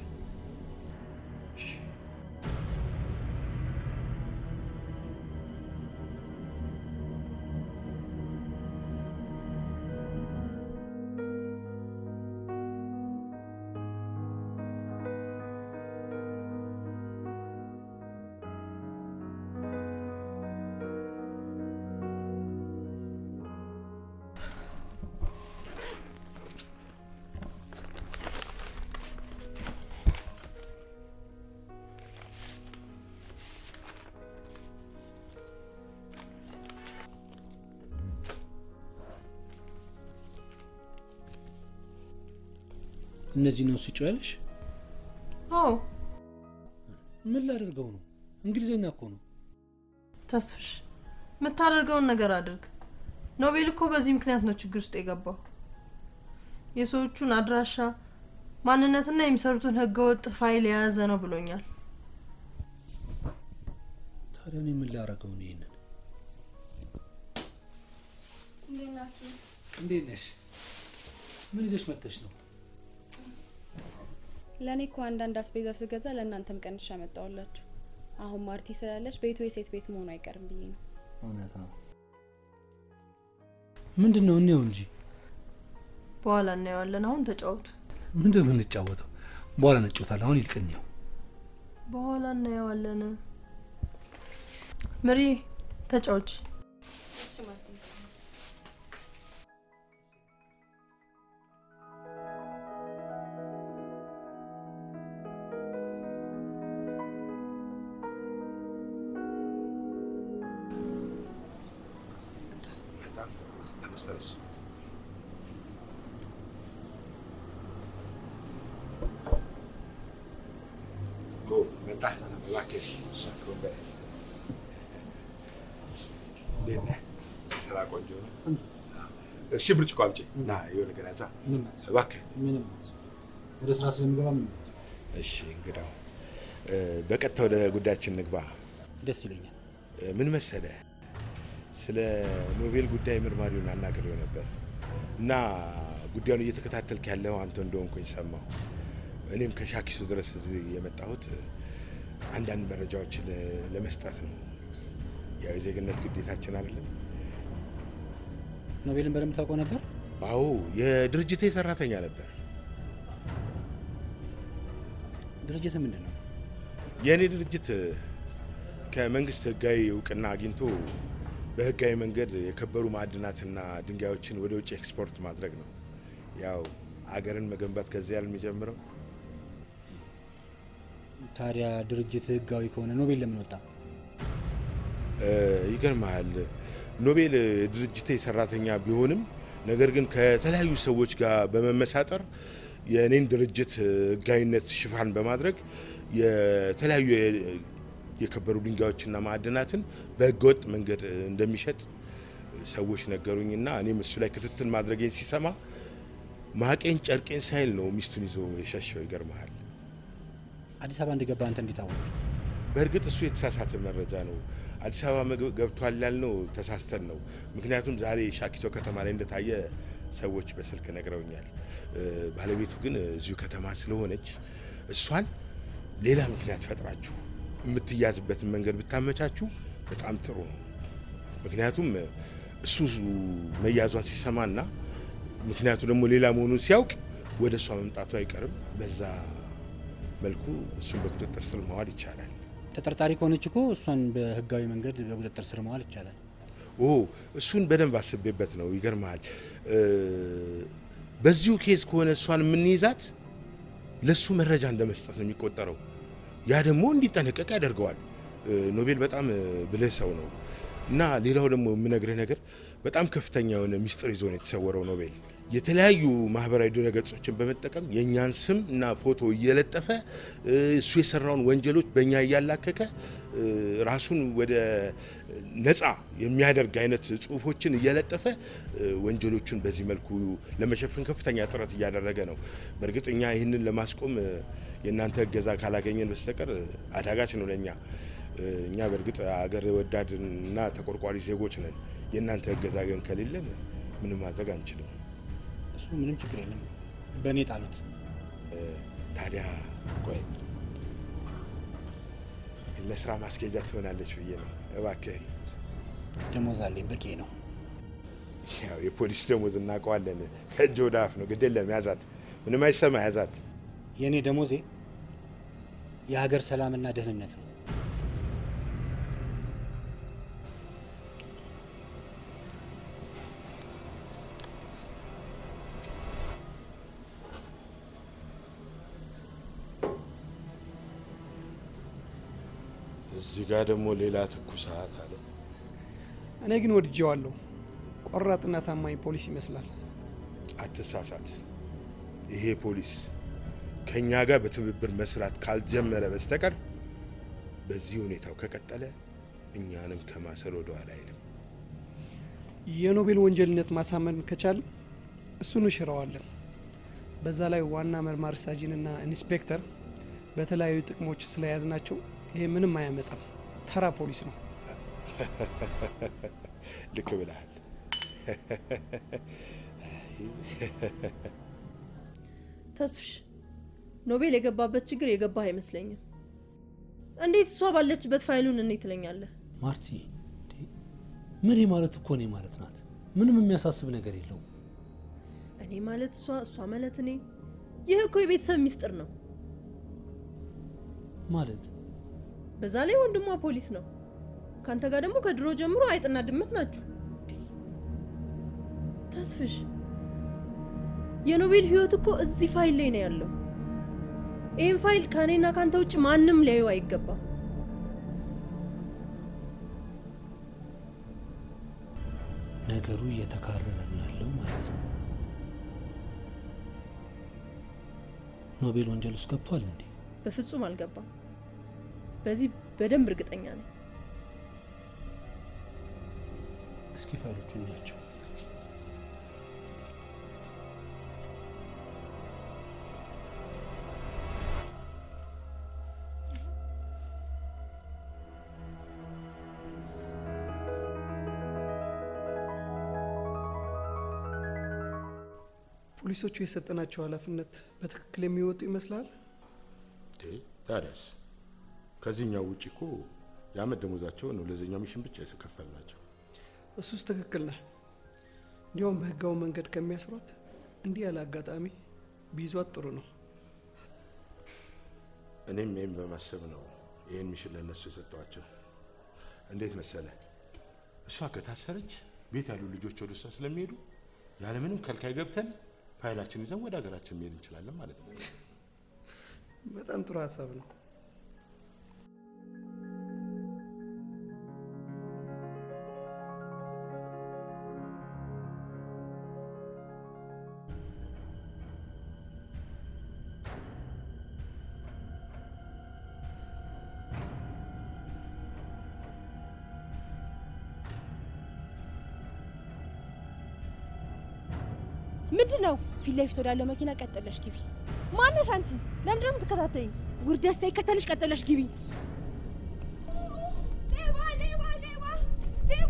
እነዚህ ነው ሲጮያለሽ? አዎ። ምን ላደርገው ነው? እንግሊዘኛ እኮ ነው። ተስፍሽ የምታደርገውን ነገር አድርግ። ኖቤል እኮ በዚህ ምክንያት ነው ችግር ውስጥ የገባው። የሰዎቹን አድራሻ ማንነትና የሚሰሩትን ህገወጥ ፋይል የያዘ ነው ብሎኛል። ታዲያ እኔ ምን ላደርገው ነው ይሄንን? እንዴት ናችሁ? እንዴት ነሽ? ምን ይዘሽ መጥተሽ ነው? ለእኔ እኮ አንዳንድ አስቤዛ ስገዛ ለእናንተም ቀንሻ መጣሁላችሁ። አሁን ማርቲ ስላለች ቤቱ የሴት ቤት መሆኑ አይቀርም ብዬ ነው። እውነት ነው። ምንድነው እንየው እንጂ በኋላ እናየዋለን። አሁን ተጫወቱ። ምንድነው የምንጫወተው? በኋላ እንጫወታለን። አሁን ይልቀኛው። በኋላ እናየዋለን። ምሪ ተጫወች። እሺ ማርቲ። እሺ ብርጭቆ አምጪ እና የሆነ ነገር ያዛ እባክህ። ምንም ወደ ስራ ስለምገባ ምን? እሺ እንግዳው በቀጥታ ወደ ጉዳያችን ንግባ። ደስ ይለኛል። ምን መሰለ፣ ስለ ኖቤል ጉዳይ ምርማሪውን አናግሬው ነበር እና ጉዳዩን እየተከታተልክ ያለው አንተ እንደሆንኩኝ ሰማሁ። እኔም ከሻኪሶ ድረስ እዚህ የመጣሁት አንዳንድ መረጃዎችን ለመስጠት ነው። ያው የዜግነት ግዴታችን አይደለም። ኖቤልን በደንብ ታውቀው ነበር? አዎ፣ የድርጅቴ ሰራተኛ ነበር። ድርጅት ምንድን ነው? የእኔ ድርጅት ከመንግስት ህጋዊ እውቅና አግኝቶ በህጋዊ መንገድ የከበሩ ማዕድናትና ድንጋዮችን ወደ ውጭ ኤክስፖርት ማድረግ ነው። ያው አገርን መገንባት ከዚያ ያለ የሚጀምረው። ታዲያ ድርጅት ህጋዊ ከሆነ ኖቤል ለምን ወጣ? ይገርማል። ኖቤል ድርጅቴ ሰራተኛ ቢሆንም ነገር ግን ከተለያዩ ሰዎች ጋር በመመሳጠር የኔን ድርጅት ህጋዊነት ሽፋን በማድረግ የተለያዩ የከበሩ ድንጋዮችና ማዕድናትን በህገወጥ መንገድ እንደሚሸጥ ሰዎች ነገሩኝና እኔም እሱ ላይ ክትትል ማድረጌን ሲሰማ ማቄን ጨርቄን ሳይል ነው ሚስቱን ይዞ የሸሸው። ይገርማል። አዲስ አበባ እንደገባ አንተ እንዴት አወቅህ? በእርግጥ እሱ የተሳሳተ መረጃ ነው። አዲስ አበባ ገብቷል ያልነው ተሳስተን ነው። ምክንያቱም ዛሬ ሻኪሶ ከተማ ላይ እንደታየ ሰዎች በስልክ ነግረውኛል። ባለቤቱ ግን እዚሁ ከተማ ስለሆነች እሷን ሌላ ምክንያት ፈጥራችሁ የምትያዝበትን መንገድ ብታመቻችሁ በጣም ጥሩ ነው። ምክንያቱም እሱ መያዟን ሲሰማና ምክንያቱ ደግሞ ሌላ መሆኑን ሲያውቅ ወደ እሷ መምጣቱ አይቀርም። በዛ መልኩ እሱን በቁጥጥር ስር ማዋል ይቻላል። ተጠርጣሪ ከሆነች እኮ እሷን በህጋዊ መንገድ በቁጥጥር ስር ማዋል ይቻላል። ኦ እሱን በደንብ አስቤበት ነው። ይገርማል። በዚሁ ኬስ ከሆነ እሷን የምንይዛት ለሱ መረጃ እንደመስጠት ነው የሚቆጠረው። ያ ደግሞ እንዲጠነቀቅ ያደርገዋል። ኖቤል በጣም ብልህ ሰው ነው እና ሌላው ደግሞ የምነግርህ ነገር በጣም ከፍተኛ የሆነ ሚስጥር ይዞ ነው የተሰወረው ኖቤል። የተለያዩ ማህበራዊ ድረገጾችን በመጠቀም የኛን ስም እና ፎቶ እየለጠፈ እሱ የሰራውን ወንጀሎች በእኛ እያላከከ ራሱን ወደ ነፃ የሚያደርግ አይነት ጽሁፎችን እየለጠፈ ወንጀሎቹን በዚህ መልኩ ለመሸፈን ከፍተኛ ጥረት እያደረገ ነው። በእርግጥ እኛ ይህንን ለማስቆም የእናንተ እገዛ ካላገኘን በስተቀር አዳጋች ነው ለእኛ። እኛ በእርግጥ አገር ወዳድና ተቆርቋሪ ዜጎች ነን። የእናንተ እገዛ ግን ከሌለን ምንም ማድረግ አንችልም። እሱ ምንም ችግር የለም፣ በእኔ ጣሉት። ታዲያ ቆይ ለስራ ማስኬጃ ትሆናለች ብዬ ነው። እባክህ ደሞዝ አለኝ፣ በቂ ነው። ያው የፖሊስ ደሞዝ እናውቀዋለን፣ ከእጅ ወደ አፍ ነው። ግድ የለም ያዛት፣ ምንም አይሰማ፣ ያዛት። የእኔ ደሞዜ የሀገር ሰላምና ደህንነት ነው። እዚህ ጋር ደግሞ ሌላ ትኩሳት አለ። እኔ ግን ወድጄዋለሁ። ቆራጥና ታማኝ ፖሊስ ይመስላል። አትሳሳት። ይሄ ፖሊስ ከኛ ጋር በትብብር መስራት ካልጀመረ በስተቀር በዚህ ሁኔታው ከቀጠለ እኛንም ከማሰር ወደ ኋላ አይልም። የኖቤል ወንጀልነት ማሳመን ከቻል እሱን ሽረዋለን። በዛ ላይ ዋና መርማሪ ሳጅንና ኢንስፔክተር በተለያዩ ጥቅሞች ስለያዝናቸው ይሄ ምንም አያመጣም። ተራ ፖሊስ ነው። ልክ ብለሃል። ተስፍሽ ኖቤል የገባበት ችግር የገባህ አይመስለኝም። እንዴት እሷ ባለችበት ፋይሉን እንዴት ትለኛለህ? ማርቲ ምን ማለት እኮ ነው ማለት ናት። ምንም የሚያሳስብ ነገር የለውም። እኔ ማለት እሷ እሷ ማለት እኔ ይህ እኮ የቤተሰብ ሚስጥር ነው ማለት። በዛ ላይ ወንድሟ ፖሊስ ነው። ካንተ ጋር ደግሞ ከድሮ ጀምሮ አይጥና ድመት ናችሁ። ተስፍሽ የኖቤል ህይወት እኮ እዚህ ፋይል ላይ ነው ያለው። ይሄን ፋይል ካኔና ካንተ ውጭ ማንም ሊያዩ አይገባም። ነገሩ እየተካረረ ነው ያለው ማለት ነው። ኖቤል ወንጀል ውስጥ ገብቷል እንዴ? በፍጹም አልገባም። በዚህ በደንብ እርግጠኛ ነኝ። እስኪ ፋይሎቹን እንያቸው። ፖሊሶቹ የሰጠናቸው ኃላፊነት በትክክል የሚወጡ ይመስላል? ታዲያስ ከዚህኛው ውጪ እኮ የዓመት ደሞዛቸው ነው ለዚህኛው ሚሽን ብቻ የተከፈልናቸው። እሱስ ትክክል ነህ። እንዲያውም በህጋው መንገድ ከሚያስሯት እንዲህ ያለ አጋጣሚ ቢይዟት ጥሩ ነው። እኔም ይህን በማሰብ ነው ይህን ሚሽን ለእነሱ የሰጠዋቸው። እንዴት መሰለ፣ እሷ ከታሰረች ቤት ያሉ ልጆች ወደ እሷ ስለሚሄዱ ያለምንም ከልካይ ገብተን ፋይላችን ይዘን ወደ ሀገራችን መሄድ እንችላለን ማለት ነው። በጣም ጥሩ ሀሳብ ነው። ምንድነው? ፊት ለፊት ወዳለ መኪና ቀጥለሽ ግቢ። ማነሽ አንቺ? ለምንድን ነው የምትከታተይኝ? ውርደት ሳይከተልሽ ቀጥለሽ ግቢ። ሌባ ሌባ ሌባ ሌባ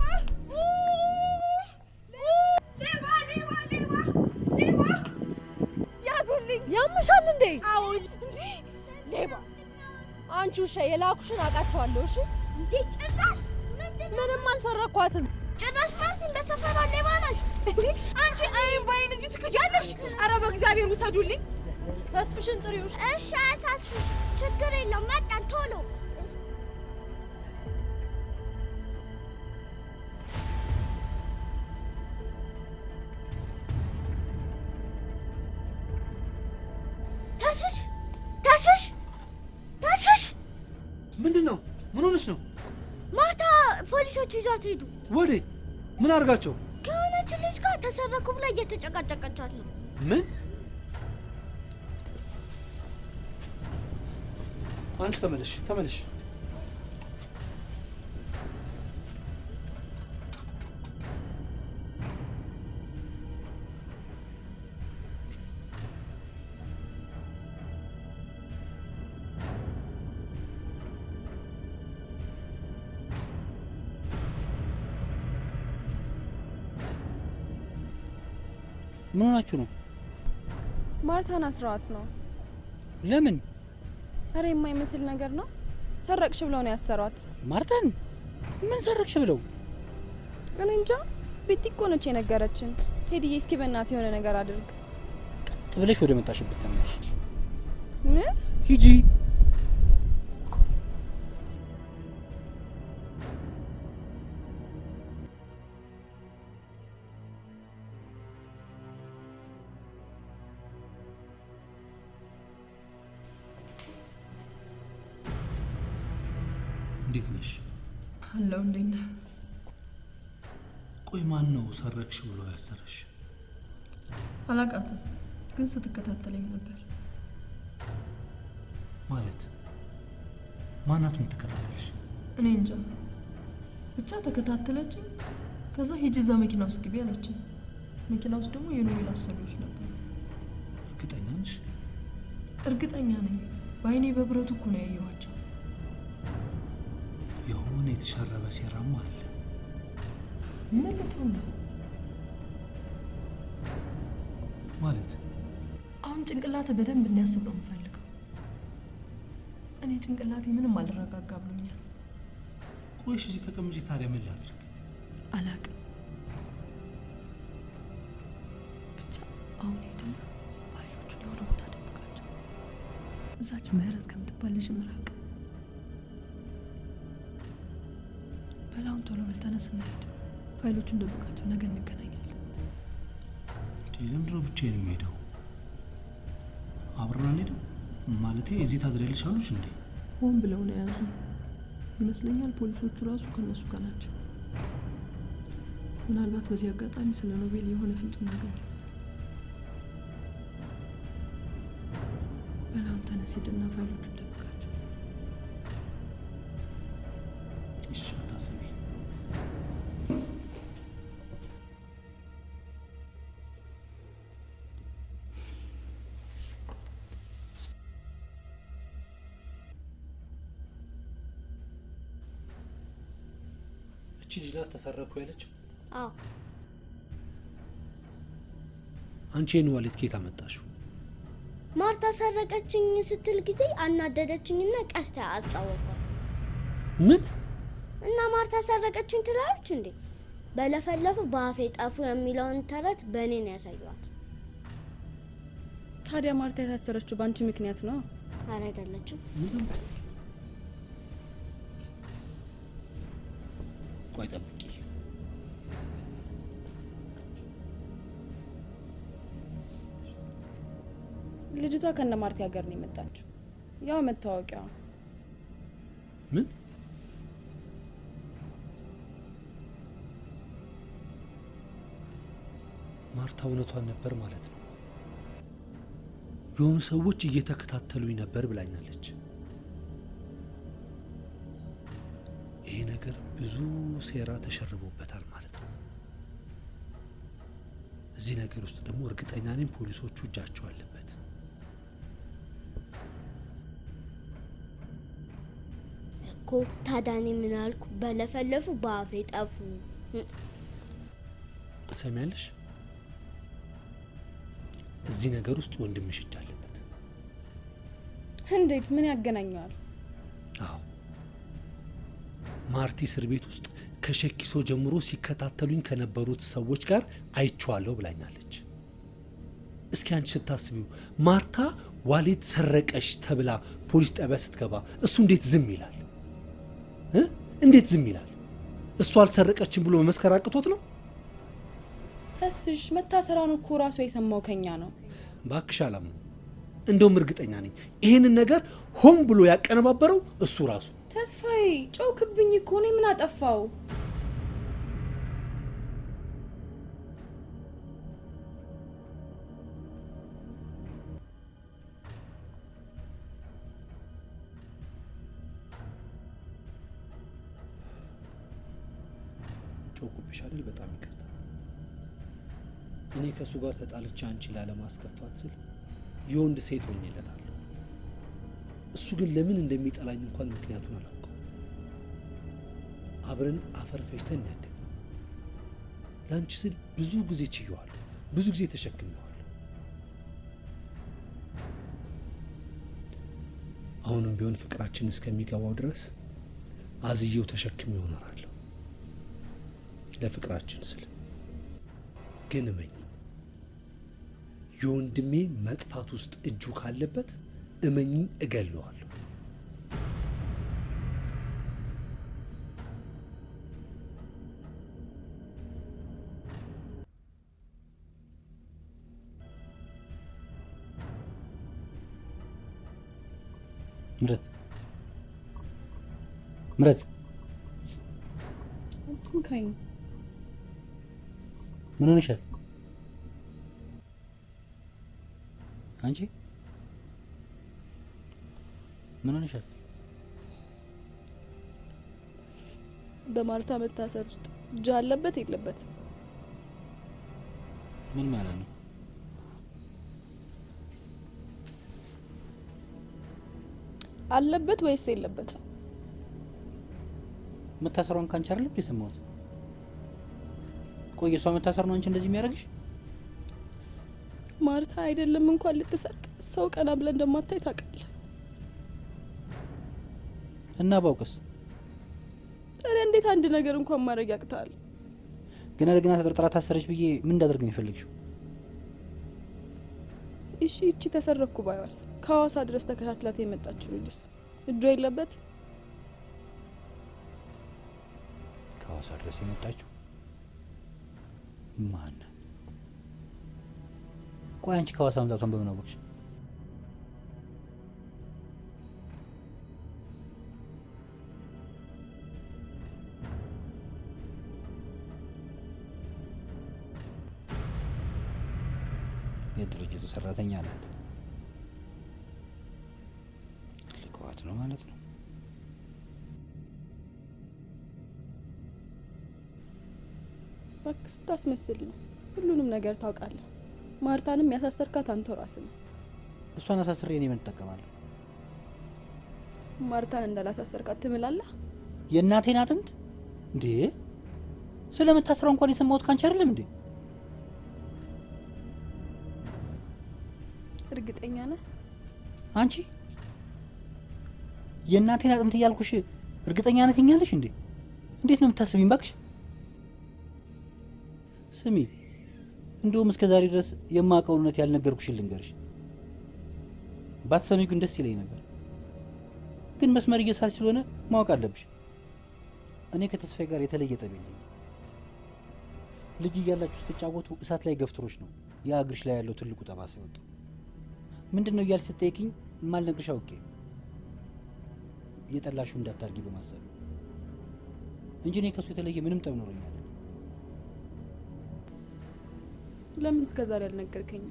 ሌባ ሌባ ሌባ ሌባ ያዙልኝ! ያምሻል እንዴ? አዎ እንዴ! ሌባ! አንቺ ውሻ የላኩሽን አውቃቸዋለሁ። እሺ እንዴ! ጭራሽ ምንም አልሰረኳትም። ጭራሽ ማርቲን በሰፈሯ ሌባ ነሽ እንዴ! አንቺ አይን ባይን እዚሁ ትክጃለሽ። ኧረ በእግዚአብሔር ውሰዱልኝ። ተስፍሽን ጥሪው። እሺ አያሳስብሽ፣ ችግር የለውም። መጣን ቶሎ። ተስፍሽ ተስፍሽ ተስፍሽ! ምንድን ነው? ምን ሆነሽ ነው? ማታ ፖሊሶቹ ይዟት ሄዱ። ወዴት? ምን አድርጋቸው? ከሆነች ልጅ ጋር ተሰረኩ ብላ እየተጨቃጨቀቻት ነው። ምን? አንቺ ተመለሽ ተመለሽ። ምን ሆናችሁ ነው? ማርታን አስረዋት ነው። ለምን? አረ የማይመስል ነገር ነው። ሰረቅሽ ብለው ነው ያሰሯት። ማርታን? ምን ሰረቅሽ ብለው? እኔ እንጃ። ቤቲ እኮ ነች የነገረችን። ቴዲዬ እስኪ በእናትህ የሆነ ነገር አድርግ። ቀጥ ብለሽ ወደ መጣሽበት ተመለሽ። ምን? ሂጂ። እንዴት ነሽ? አለው። እንዴት ነህ? ቆይ ማን ነው ሰረቅሽ ብሎ ያሰረሽ? አላውቃትም፣ ግን ስትከታተለኝ ነበር። ማለት ማናት የምትከታተልሽ? እኔ እንጃ ብቻ ተከታተለችኝ። ከዛ ሂጂ እዛ መኪና ውስጥ ግቢ አለችኝ። መኪና ውስጥ ደግሞ የኖቤል አሰሪዎች ነበሩ። እርግጠኛ ነሽ? እርግጠኛ ነኝ። በአይኔ በብረቱ እኮ ነው ያየኋቸው። የሆነ የተሸረበ ሴራማ አለ። ምን ልትሆን ነው? ማለት አሁን ጭንቅላት በደንብ እንዲያስብ ነው የምፈልገው። እኔ ጭንቅላቴ ምንም አልረጋጋ ብሎኛል። ቆይሽ እዚህ ተቀምጪ። ታዲያ ምን ላድርግ? አላቅም። ብቻ አሁን ሄድና ፋይሎቹን የሆነ ቦታ ደብቃቸው። እዛች ምህረት ከምትባል ልጅ ምራቅ። በላውን ቶሎ በል ተነስ እንሂድ። ፋይሎቹን ደብቃቸው። ነገ እንገናኛለን። ለምንድን ነው ብቻዬን የምሄደው? አብረን አንሄድም? ማለቴ እዚህ ታድሪያለሽ እንዴ? ሆን ብለው ነው የያዙ ይመስለኛል። ፖሊሶቹ ራሱ ከነሱ ጋር ናቸው። ምናልባት በዚህ አጋጣሚ ስለ ኖቤል የሆነ ፍንጭ እናገኛለን። በላም ተነስ ሂድና ፋይሎቹን ደብቃቸው። እሺ አታስቢ። እቺ ልጅ ናት ተሰረኩ ያለችው? አዎ። አንቺ የኔ ዋሌት ከየት አመጣሽው? ማርታ ሰረቀችኝ ስትል ጊዜ አናደደችኝና ቀስታ አጫወቷት። ምን? እና ማርታ ሰረቀችኝ ትላለች እንዴ? በለፈለፉ በአፌ ጠፉ የሚለውን ተረት በእኔ ነው ያሳዩት። ታዲያ ማርታ የታሰረችው ባንቺ ምክንያት ነው? አረ አይደለችም። ቆይ ጠብቂ። ልጅቷ ከነ ማርቲ ሀገር ነው የመጣችው። ያው መታወቂያ። ምን? ማርታ እውነቷን ነበር ማለት ነው። የሆኑ ሰዎች እየተከታተሉኝ ነበር ብላኛለች። ይሄ ነገር ብዙ ሴራ ተሸርቦበታል ማለት ነው። እዚህ ነገር ውስጥ ደግሞ እርግጠኛ ነኝ ፖሊሶቹ እጃቸው አለበት። እኮ ታዳኔ ምን አልኩ? በለፈለፉ በአፌ ጠፉ። ትሰሚያለሽ? እዚህ ነገር ውስጥ ወንድምሽ እጅ አለበት። እንዴት? ምን ያገናኘዋል? አዎ ማርቲ እስር ቤት ውስጥ ከሸኪሶ ጀምሮ ሲከታተሉኝ ከነበሩት ሰዎች ጋር አይቼዋለሁ ብላኛለች። እስኪ አንቺ ስታስቢው ማርታ ዋሌት ሰረቀሽ ተብላ ፖሊስ ጣቢያ ስትገባ እሱ እንዴት ዝም ይላል? እ እንዴት ዝም ይላል? እሱ አልሰረቀችም ብሎ መመስከር አቅቶት ነው? ተስፍሽ መታሰራን እኮ ራሱ የሰማው ከኛ ነው። ባክሽ አላም እንደውም እርግጠኛ ነኝ ይሄንን ነገር ሆን ብሎ ያቀነባበረው እሱ ራሱ። ተስፋዬ ጮክብኝ እኮ ነው። ምን አጠፋው? ጮኩብሽ አይደል? በጣም ይቅርታ። እኔ ከሱ ጋር ተጣልቼ አንቺ ላለማስከፋት ስል የወንድ ሴት ሆኜለታለሁ። እሱ ግን ለምን እንደሚጠላኝ እንኳን ምክንያቱን አላውቀው። አብረን አፈር ፈጭተን ያደግነው። ለአንቺ ስል ብዙ ጊዜ ችዬዋለሁ፣ ብዙ ጊዜ ተሸክሜዋለሁ። አሁንም ቢሆን ፍቅራችን እስከሚገባው ድረስ አዝዬው ተሸክሜው እኖራለሁ ለፍቅራችን ስል። ግን እመኝ የወንድሜ መጥፋት ውስጥ እጁ ካለበት እመኝኝ እገለዋለሁ። ምረት ምረት አትንካኝ። ምን ሆነሻል አንቺ? ምን ሆነሻል? በማርታ መታሰር ውስጥ እጅ አለበት የለበት? ምን ማለት ነው? አለበት ወይስ የለበት? መታሰሯን ካንቺ አይደል የሰማሁት? ቆይ እሷ መታሰር ነው አንቺ እንደዚህ የሚያደርግሽ? ማርታ አይደለም እንኳን ልትሰርቅ ሰው ቀና ብለ እንደማታይ ታውቃለህ። እና ባውቅስ? ታዲያ እንዴት አንድ ነገር እንኳን ማድረግ ያቅታል? ገና ለገና ተጠርጥራ ታሰረች ብዬ ምን እንዳደርግ ነው የፈለግሽው? እሺ እቺ ተሰረኩ ባይዋስ ከሐዋሳ ድረስ ተከታትላት የመጣችው ልጅስ እጇ የለበት? ከሐዋሳ ድረስ የመጣችው ማን? ቆይ አንቺ ከሐዋሳ መምጣቷን በምን አወቅሽ? የድርጅቱ ሰራተኛ ናት። ልከዋት ነው ማለት ነው። እባክህ ስታስመስል ነው። ሁሉንም ነገር ታውቃለህ። ማርታንም ያሳሰርካት አንተ ራስህ ነው። እሷን አሳስሬ እኔ ምን እጠቀማለሁ? ማርታን እንዳላሳሰርካት ትምላለህ? የእናቴን አጥንት እንዴ? ስለምታስረው እንኳን የሰማሁት ካንቺ አይደለም እንዴ? እርግጠኛ ነህ? አንቺ የእናቴን አጥንት እያልኩሽ እርግጠኛ ነህ ትኛለሽ እንዴ? እንዴት ነው የምታስቢኝ? እባክሽ ስሚ፣ እንደውም እስከ ዛሬ ድረስ የማውቀውን እውነት ያልነገርኩሽ ልንገርሽ። ባትሰሚ ግን ደስ ይለኝ ነበር። ግን መስመር እየሳት ስለሆነ ማወቅ አለብሽ። እኔ ከተስፋዬ ጋር የተለየ ጠብ የለኝም። ልጅ እያላችሁ ስትጫወቱ እሳት ላይ ገፍትሮች ነው ያ እግርሽ ላይ ያለው ትልቁ ጠባሳ ይወጣ። ምንድነው እያልሽ ስትጠይቂኝ ማልነግርሽ አውቄ እየጠላሽው እንዳታርጊ በማሰብ እንጂ እኔ ከሱ የተለየ ምንም ጠብ ኖሮኛል። ለምን እስከዛሬ አልነገርከኝም?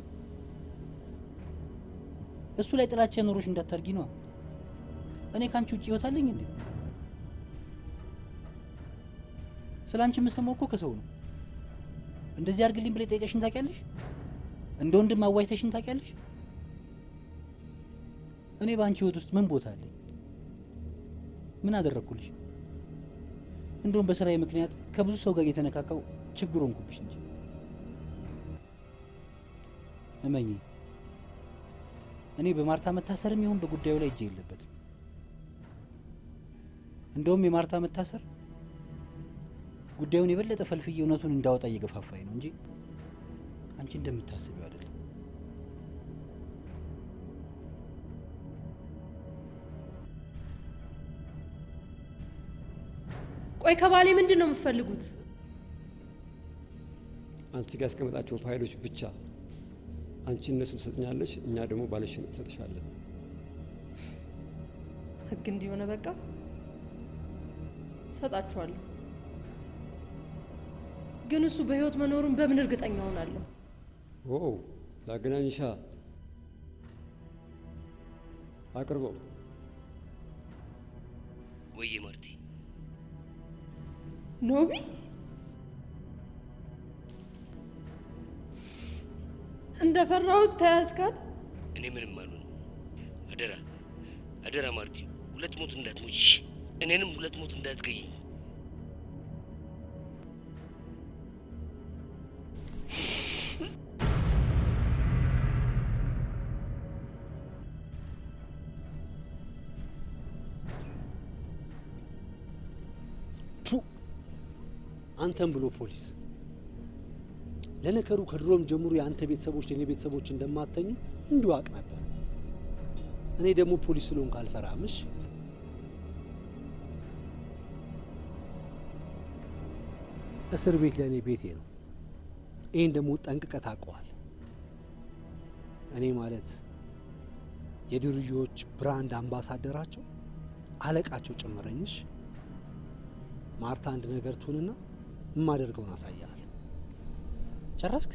እሱ ላይ ጥላቻ ኖሮሽ እንዳታርጊ ነው። እኔ ካንቺ ውጪ ህይወት አለኝ እንዴ? ስላንቺ የምሰማው እኮ ከሰው ነው። እንደዚህ አድርግልኝ ብለሽ ጠይቀሽኝ ታውቂያለሽ? እንደ ወንድም አዋይተሽኝ ታውቂያለሽ? እኔ ባንቺ ህይወት ውስጥ ምን ቦታ አለኝ? ምን አደረኩልሽ? እንደውም በስራዬ ምክንያት ከብዙ ሰው ጋር እየተነካካው ችግር ሆንኩብሽ እንጂ። እመኚ፣ እኔ በማርታ መታሰርም ይሁን በጉዳዩ ላይ እጄ የለበትም። እንደውም የማርታ መታሰር ጉዳዩን የበለጠ ፈልፍዬ እውነቱን እንዳወጣ እየገፋፋኝ ነው እንጂ አንቺ እንደምታስቢው አይደለም። ቆይ ከባሌ ምንድን ነው የምትፈልጉት? አንቺ ጋር ያስቀመጣቸው ፋይሎች ብቻ። አንቺ እነሱን ትሰጥኛለሽ፣ እኛ ደግሞ ባለሽን እንሰጥሻለን። ህግ እንዲሆነ በቃ ሰጣችኋለሁ። ግን እሱ በህይወት መኖሩን በምን እርግጠኛ ሆናለሁ? ኦ ላገናኝሻ። አቅርበው። ወይዬ ማርቲ። ኖቢ እንደፈራሁት ተያዝካል። እኔ ምንም አልሆንም። አደራ አደራ ማርቲ፣ ሁለት ሞት እንዳትሞች፣ እኔንም ሁለት ሞት እንዳትገይኝ። አንተም ብሎ ፖሊስ። ለነገሩ ከድሮም ጀምሮ የአንተ ቤተሰቦች የኔ ቤተሰቦች እንደማተኙ እንዲሁ አውቅ ነበር። እኔ ደግሞ ፖሊስ ስለሆንኩ አልፈራምሽ። እስር ቤት ለእኔ ቤቴ ነው። ይህን ደግሞ ጠንቅቀህ ታውቀዋል። እኔ ማለት የድርዮች ብራንድ አምባሳደራቸው አለቃቸው ጭምረኝሽ። ማርታ አንድ ነገር ትሁንና የማደርገውን አሳያለሁ። ጨረስክ?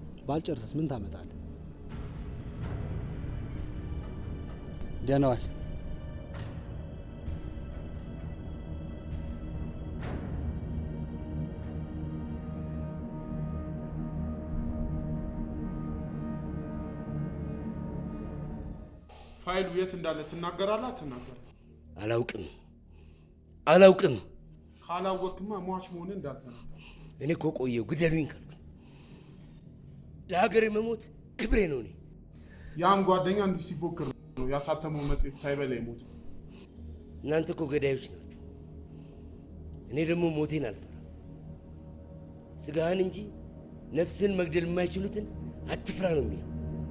ባልጨርስስ ምን ታመጣለህ? ደህና ዋል። ፋይሉ የት እንዳለ ትናገራለህ አትናገር? አላውቅም አላውቅም። ካላወቅማ ሟች መሆን እንዳዘነጋ። እኔ እኮ ቆየው ግደሉኝ ካልኩኝ ለሀገሬ መሞት ክብሬ ነው። እኔ ያም ጓደኛ እንዲህ ሲፎክር ነው ያሳተመው መጽሔት ሳይበላ የሞቱ። እናንተ እኮ ገዳዮች ናችሁ። እኔ ደግሞ ሞቴን አልፈራም። ስጋህን እንጂ ነፍስን መግደል የማይችሉትን አትፍራ ነው የሚለው።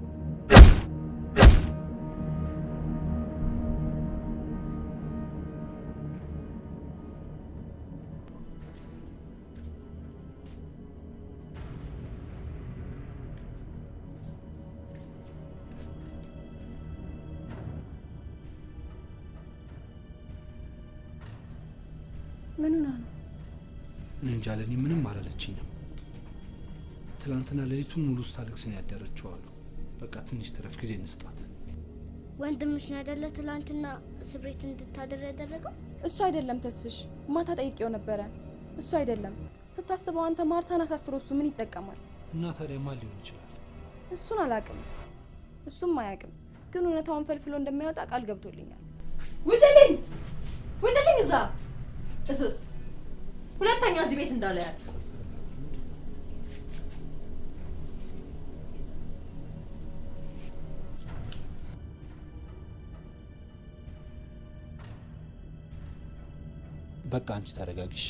ምን ሆና ነው? እንጃ ለኔ ምንም አላለችኝም። ትላንትና ሌሊቱን ሙሉ ስታለቅስ ነው ያደረችው አሉ። በቃ ትንሽ ትረፍ ጊዜ እንስጣት። ወንድምሽ ነው አይደለ ትላንትና ስብሬት እንድታደር ያደረገው? እሱ አይደለም ተስፍሽ፣ ማታ ጠይቄው ነበረ። እሱ አይደለም። ስታስበው አንተ ማርታን አሳስሮ እሱ ምን ይጠቀማል? እና ታዲያ ማን ሊሆን ይችላል? እሱን አላውቅም። እሱም አያውቅም። ግን እውነታውን ፈልፍሎ እንደሚያወጣ ቃል ገብቶልኛል። ውጭልኝ! ውጭልኝ እዛ! እስስት ሁለተኛ እዚህ ቤት እንዳላያት። በቃ አንቺ ታረጋግሽ።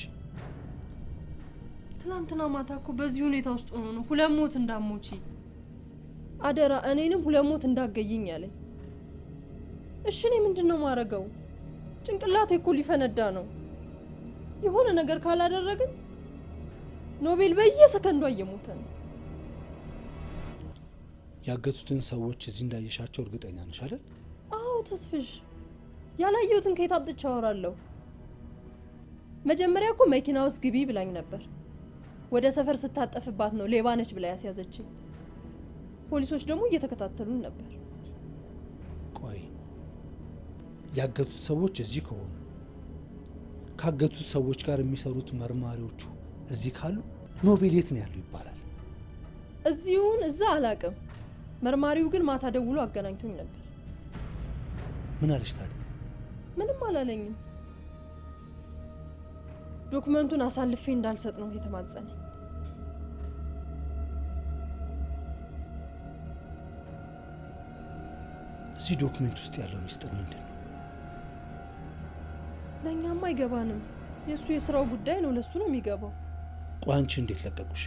ትላንትና ማታ እኮ በዚህ ሁኔታ ውስጥ ሆኖ ነው ሁለት ሞት እንዳሞቺ አደራ እኔንም ሁለት ሞት እንዳገይኝ ያለኝ። እሺ እኔ ምንድነው ማረገው? ጭንቅላቴ እኮ ሊፈነዳ ነው። የሆነ ነገር ካላደረግን ኖቤል በየሰከንዷ እየሞተ ነው። ያገቱትን ሰዎች እዚህ እንዳየሻቸው እርግጠኛ ነሽ አይደል? አዎ ተስፍሽ፣ ያላየሁትን ከየት አምጥቼ አወራለሁ? መጀመሪያ እኮ መኪና ውስጥ ግቢ ብላኝ ነበር። ወደ ሰፈር ስታጠፍባት ነው ሌባ ነች ብላ ያስያዘችኝ። ፖሊሶች ደግሞ እየተከታተሉን ነበር። ቆይ ያገቱት ሰዎች እዚህ ከሆኑ ካገቱት ሰዎች ጋር የሚሰሩት መርማሪዎቹ እዚህ ካሉ ኖቤል የት ነው ያለው ይባላል? እዚሁን እዛ አላቅም። መርማሪው ግን ማታ ደውሎ አገናኝቶኝ ነበር። ምን አለሽ ታዲያ? ምንም አላለኝም። ዶክመንቱን አሳልፌ እንዳልሰጥ ነው የተማጸነኝ። እዚህ ዶክመንት ውስጥ ያለው ሚስጥር ምንድን ነው? ለኛም አይገባንም። የሱ የስራው ጉዳይ ነው፣ ለሱ ነው የሚገባው። ቆይ አንቺ እንዴት ለቀቁሽ?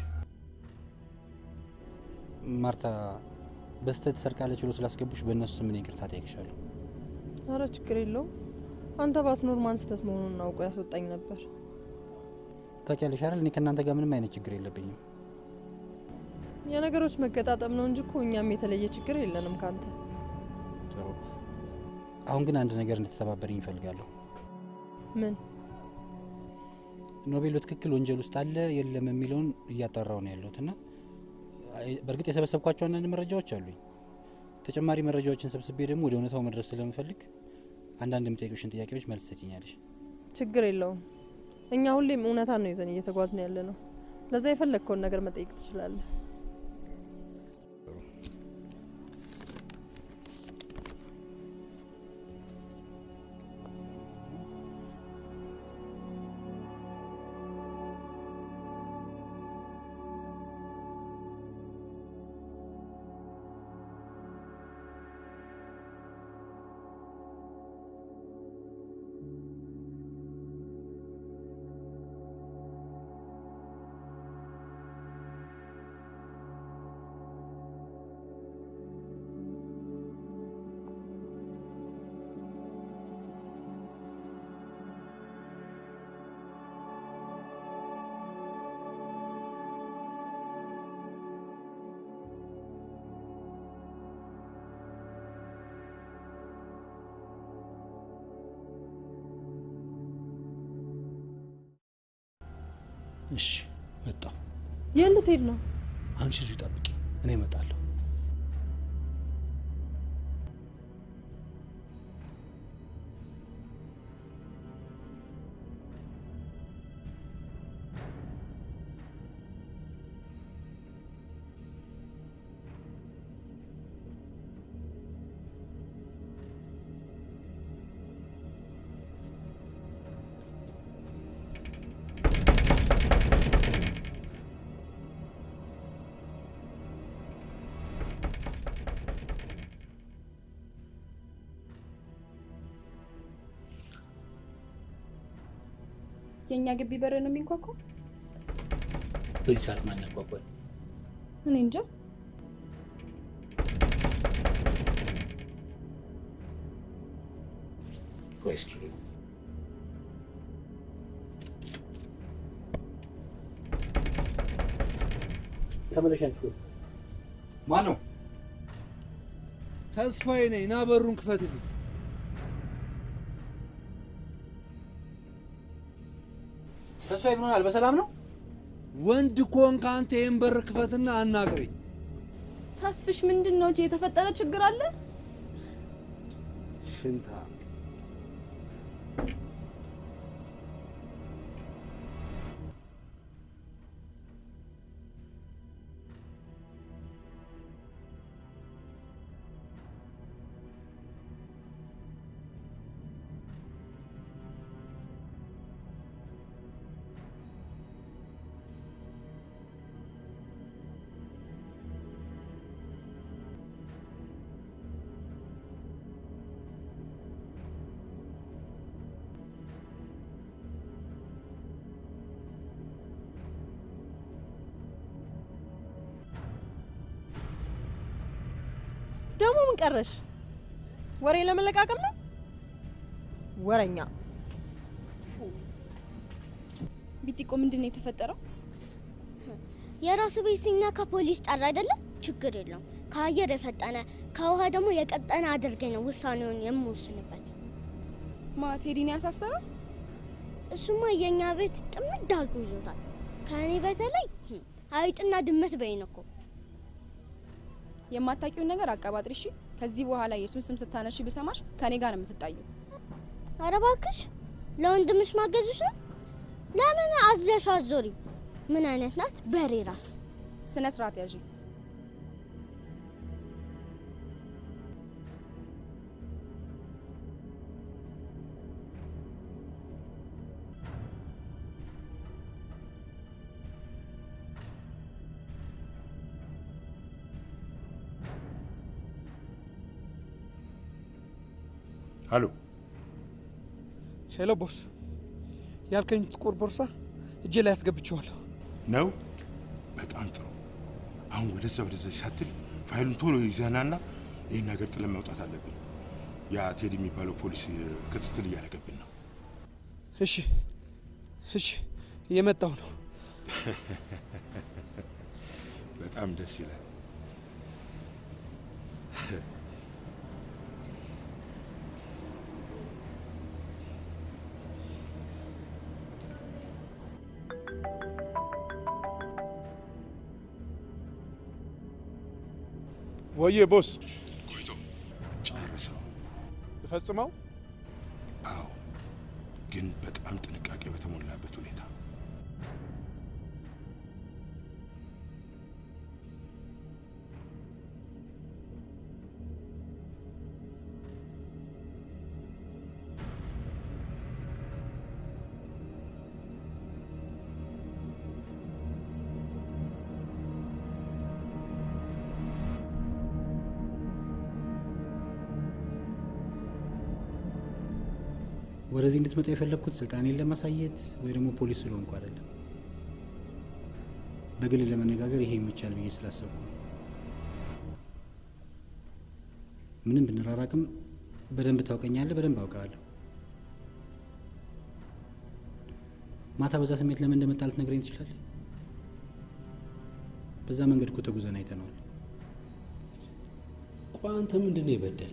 ማርታ በስተት ሰርቃለች ብሎ ስላስገቡሽ በእነሱ ስም እኔ ይቅርታ ጠይቅሻለሁ። ኧረ ችግር የለውም። አንተ ባትኖር ማን ስህተት መሆኑን አውቆ ያስወጣኝ ነበር። ታውቂያለሽ አይደል እኔ ከእናንተ ጋር ምንም አይነት ችግር የለብኝም። የነገሮች መገጣጠም ነው እንጂ እኮ እኛም የተለየ ችግር የለንም ካንተ። ጥሩ። አሁን ግን አንድ ነገር እንድትተባበሪኝ እፈልጋለሁ። ምን? ኖቤል በትክክል ወንጀል ውስጥ አለ የለም የሚለውን እያጣራው ነው ያለሁት እና በእርግጥ የሰበሰብኳቸው አንዳንድ መረጃዎች አሉኝ። ተጨማሪ መረጃዎችን ሰብስቤ ደግሞ ወደ እውነታው መድረስ ስለምፈልግ አንዳንድ የምጠይቁሽን ጥያቄዎች መልስ ትሰጪኛለሽ። ችግር የለውም። እኛ ሁሌም እውነታን ነው ይዘን እየተጓዝን ያለ ነው። ለዛ የፈለግከውን ነገር መጠየቅ ትችላለህ። እሺ መጣሁ። የት ልትሄድ ነው? አንቺ እዚሁ ጠብቂ፣ እኔ እመጣለሁ። የኛ ግቢ በር ነው የሚንኳኳው? በዚህ ሰዓት ማን ያንኳኳል? እኔ እንጃ። ቆይ እስኪ ተመለሻችሁ። ማን ነው? ተስፋዬ ነኝ። ና በሩን ክፈትልኝ። ተስፋዬ ምን ሆናል? በሰላም ነው? ወንድ ኮንክ አንተ ይሄን በር ክፈትና አናግረኝ። ተስፍሽ ምንድን ነው? የተፈጠረ ችግር አለ? ሽንታ ደግሞ ምን ቀረሽ? ወሬ ለመለቃቀም ነው? ወረኛ ቢጢቆ ምንድን ነው የተፈጠረው? የራሱ ቤት ሲነካ ፖሊስ ጠራ አይደለም? ችግር የለውም። ከአየር የፈጠነ ከውሃ ደግሞ የቀጠነ አድርገኝ ነው ውሳኔውን የምወስንበት። ማ ቴዲን ያሳሰረው? እሱማ የኛ ቤት ጥምድ አድርጎ ይዞታል። ከእኔ በተለይ አይጥና ድመት በይን እኮ። የማታውቂውን ነገር አቀባጥሪ እሺ። ከዚህ በኋላ የሱን ስም ስታነሺ ብሰማሽ ከኔ ጋር ነው የምትጣዩ። ኧረ እባክሽ ለወንድምሽ ማገዝሽ ነው። ለምን አዝለሽ አዞሪ? ምን አይነት ናት በሬ ራስ? ስነ ስርዓት ያዢ። አሎ ሄሎ ቦስ፣ ያልከኝ ጥቁር ቦርሳ እጄ ላይ አስገብቼዋለሁ ነው? በጣም ጥሩ። አሁን ወደዛ ወደዛ ሳትል ፋይሉን ቶሎ ይዘናና ይህን ነገር ጥለን መውጣት አለብን። ያ ቴዲ የሚባለው ፖሊስ ክትትል እያደረገብን ነው። እሺ እሺ፣ እየመጣሁ ነው። በጣም ደስ ይላል። ወዬ ቦስ፣ ቆይቶ ጨርሰው ልፈጽመው? አዎ፣ ግን በጣም ጥንቃቄ በተሞላበት ሁኔታ። ወደዚህ እንድትመጣ የፈለኩት ስልጣኔን ለማሳየት ወይ ደግሞ ፖሊስ ስለሆንኩ አይደለም። በግል ለመነጋገር ይሄ የሚቻል ብዬ ስላሰብኩ ነው። ምንም ብንራራቅም በደንብ ታውቀኛለህ፣ በደንብ አውቃለሁ። ማታ በዛ ስሜት ለምን እንደመጣ ልትነግረኝ ትችላለህ? በዛ መንገድ እኮ ተጉዘን አይተነዋል። ቆይ አንተ ምንድን ነው የበደል?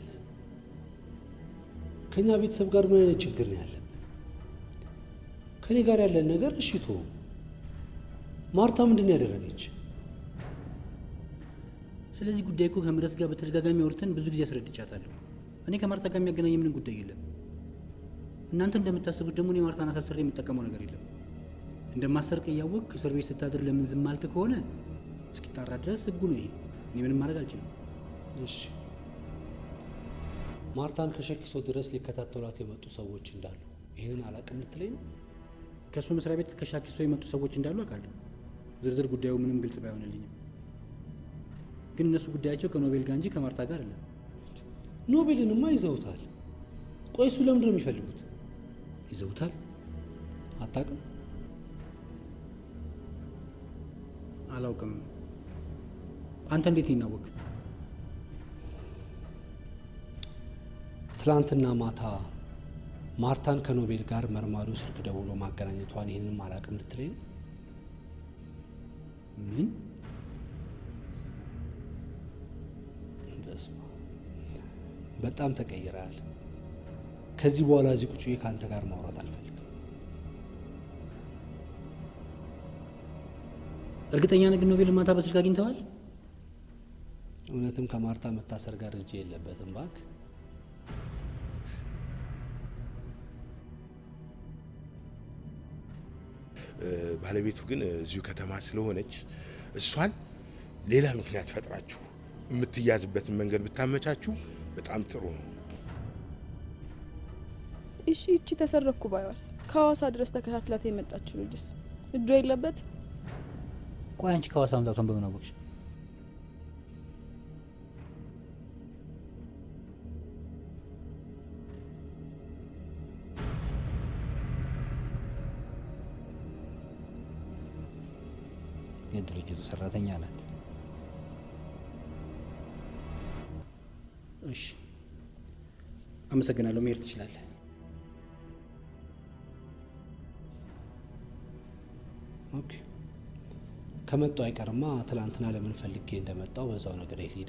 ከኛ ቤተሰብ ጋር ምን አይነት ችግር ነው ያለብን? ከኔ ጋር ያለን ነገር እሺቶ ማርታ ምንድን ነው ያደረገች? ስለዚህ ጉዳይ እኮ ከምረት ጋር በተደጋጋሚ አውርተን ብዙ ጊዜ አስረድቻታለሁ። እኔ ከማርታ ጋር የሚያገናኝ ምንም ጉዳይ የለም። እናንተ እንደምታስቡት ደግሞ እኔ ማርታን አሳስሬ የምጠቀመው ነገር የለም። እንደማሰርቅ እያወቅ እስር ቤት ስታድር ለምን ዝም አልክ ከሆነ እስኪጣራ ድረስ ህጉ ነው ይሄ። እኔ ምንም ማድረግ አልችልም። እሺ፣ ማርታን ከሸኪሶ ድረስ ሊከታተሏት የመጡ ሰዎች እንዳሉ ይህንን አላውቅም ልትለኝ ነው? ከእሱ መስሪያ ቤት ከሻኪሶ የመጡ ሰዎች እንዳሉ አውቃለሁ። ዝርዝር ጉዳዩ ምንም ግልጽ ባይሆንልኝም ግን እነሱ ጉዳያቸው ከኖቤል ጋር እንጂ ከማርታ ጋር አይደለም። ኖቤልንማ ይዘውታል። ቆይ እሱ ለምንድን ነው የሚፈልጉት? ይዘውታል? አታውቅም? አላውቅም። አንተ እንዴት ይናወቅ? ትላንትና ማታ ማርታን ከኖቤል ጋር መርማሪው ስልክ ደውሎ ማገናኘቷን ይህንንም አላውቅም ልትለኝ? ምን? በስመ አብ በጣም ተቀይረሃል። ከዚህ በኋላ እዚህ ቁጭ ብዬ ከአንተ ጋር ማውራት አልፈልግም። እርግጠኛ ነህ ግን ኖቤል ማታ በስልክ አግኝተዋል? እውነትም ከማርታ መታሰር ጋር እጅ የለበትም እባክህ። ባለቤቱ ግን እዚሁ ከተማ ስለሆነች እሷን ሌላ ምክንያት ፈጥራችሁ የምትያዝበትን መንገድ ብታመቻችሁ በጣም ጥሩ ነው። እሺ እቺ ተሰረኩ ባይዋስ ከሐዋሳ ድረስ ተከታትላት የመጣችው ልጅስ እጇ የለበት? ቆይ አንቺ ከሐዋሳ መምጣቷን በምን አወቅሽ? የድርጅቱ ሰራተኛ ናት። እሺ አመሰግናለሁ። መሄድ ትችላለህ። ኦኬ ከመጣሁ አይቀርማ ትላንትና ለምን ፈልጌ እንደመጣው በዛው ነገር ሄዳ።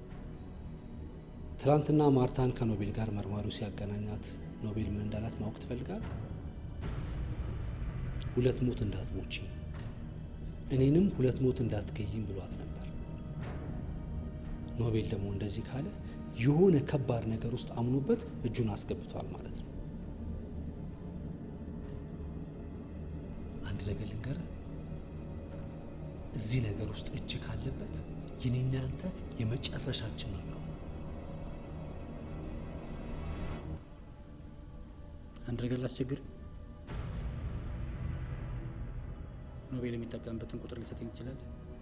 ትላንትና ማርታን ከኖቤል ጋር መርማሪው ሲያገናኛት ኖቤል ምን እንዳላት ማወቅ ትፈልጋለህ? ሁለት ሞት እንዳትሞቺ እኔንም ሁለት ሞት እንዳትገይም ብሏት ነበር። ኖቤል ደግሞ እንደዚህ ካለ የሆነ ከባድ ነገር ውስጥ አምኖበት እጁን አስገብቷል ማለት ነው። አንድ ነገር ልንገርህ፣ እዚህ ነገር ውስጥ እጅ ካለበት የኔና አንተ የመጨረሻችን ነው የሚሆነው። አንድ ነገር ላስቸግር። ኖቤል የሚጠቀምበትን ቁጥር ልትሰጠኝ ትችላለህ?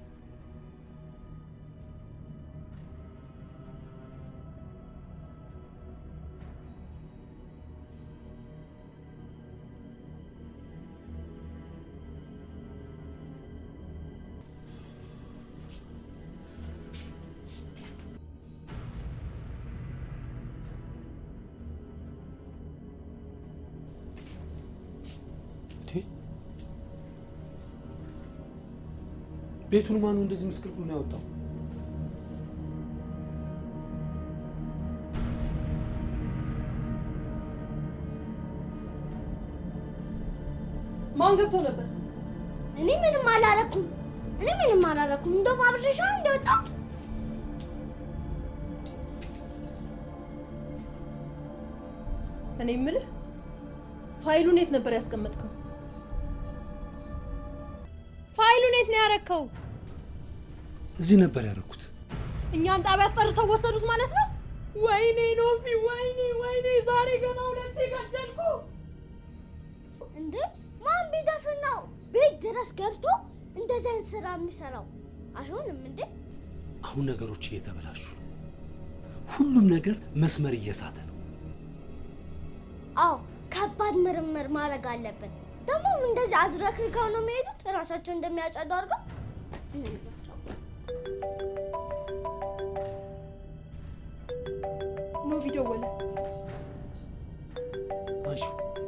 ቤቱን ማኑ እንደዚህ ምስቅልቅሉን ያወጣው? ማን ገብቶ ነበር? እኔ ምንም አላረኩም። እኔ ምንም አላረኩም። እንደውም አብረሻ እንደወጣው እኔ የምልህ ፋይሉን የት ነበር ያስቀመጥከው? ፋይሉን የት ነው ያረከው? እዚህ ነበር ያረኩት። እኛን ጣቢያ አስጠርተው ወሰዱት ማለት ነው? ወይኔ ኖፊ፣ ወይኔ ወይኔ፣ ዛሬ ገና ሁለቴ ገደልኩ። እንዴ ማን ቢደፍር ነው ቤት ድረስ ገብቶ እንደዚህ አይነት ስራ የሚሰራው? አይሆንም እንዴ። አሁን ነገሮች እየተበላሹ ነው። ሁሉም ነገር መስመር እየሳተ ነው። አዎ ከባድ ምርምር ማድረግ አለብን። ደግሞ እንደዚህ አዝረክርከው ነው የሚሄዱት ራሳቸው እንደሚያጸዱ አድርገው። ኖ ቪዲዮ ወለ አንሺ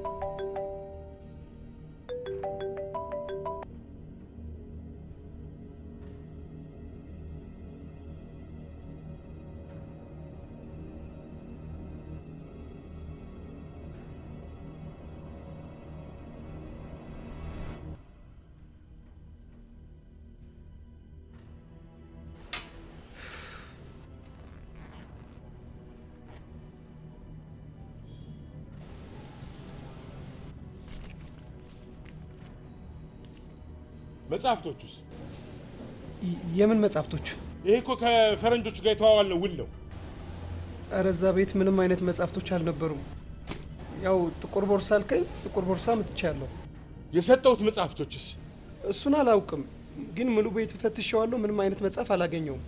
መጽሐፍቶቹስ? የምን መጽሐፍቶች? ይሄ እኮ ከፈረንጆቹ ጋር የተዋዋልነው ውል ነው። ኧረ እዛ ቤት ምንም አይነት መጽሐፍቶች አልነበሩም። ያው ጥቁር ቦርሳ አልከኝ፣ ጥቁር ቦርሳ ምትቻለሁ። የሰጠሁት መጽሐፍቶችስ? እሱን አላውቅም፣ ግን ሙሉ ቤት ፈትሼዋለሁ። ምንም አይነት መጽሐፍ አላገኘውም።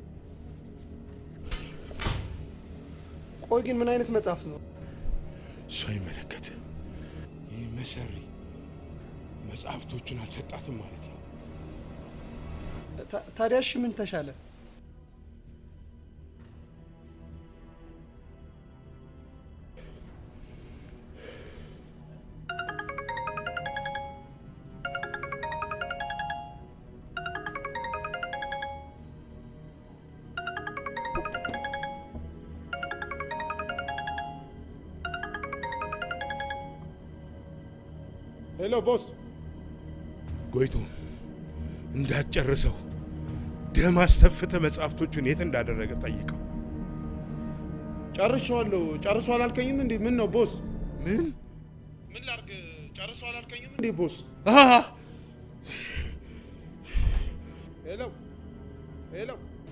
ቆይ ግን ምን አይነት መጽሐፍ ነው? ሰው ይመለከት። ይህ መሰሪ መጽሐፍቶቹን አልሰጣትም ማለት ነው። ታዲያ እሺ ምን ተሻለ? ሄሎ ቦስ። ጎይቶ እንዳትጨርሰው ደም አስተፍተ መጽሐፍቶቹን የት እንዳደረገ ጠይቀው። ጨርሻለሁ። ጨርሷል አልከኝም እንዴ? ምን ነው ቦስ? ምን ምን ላርግ? ጨርሷል አልከኝም እንዴ ቦስ? አሃ ሄሎ ሄሎ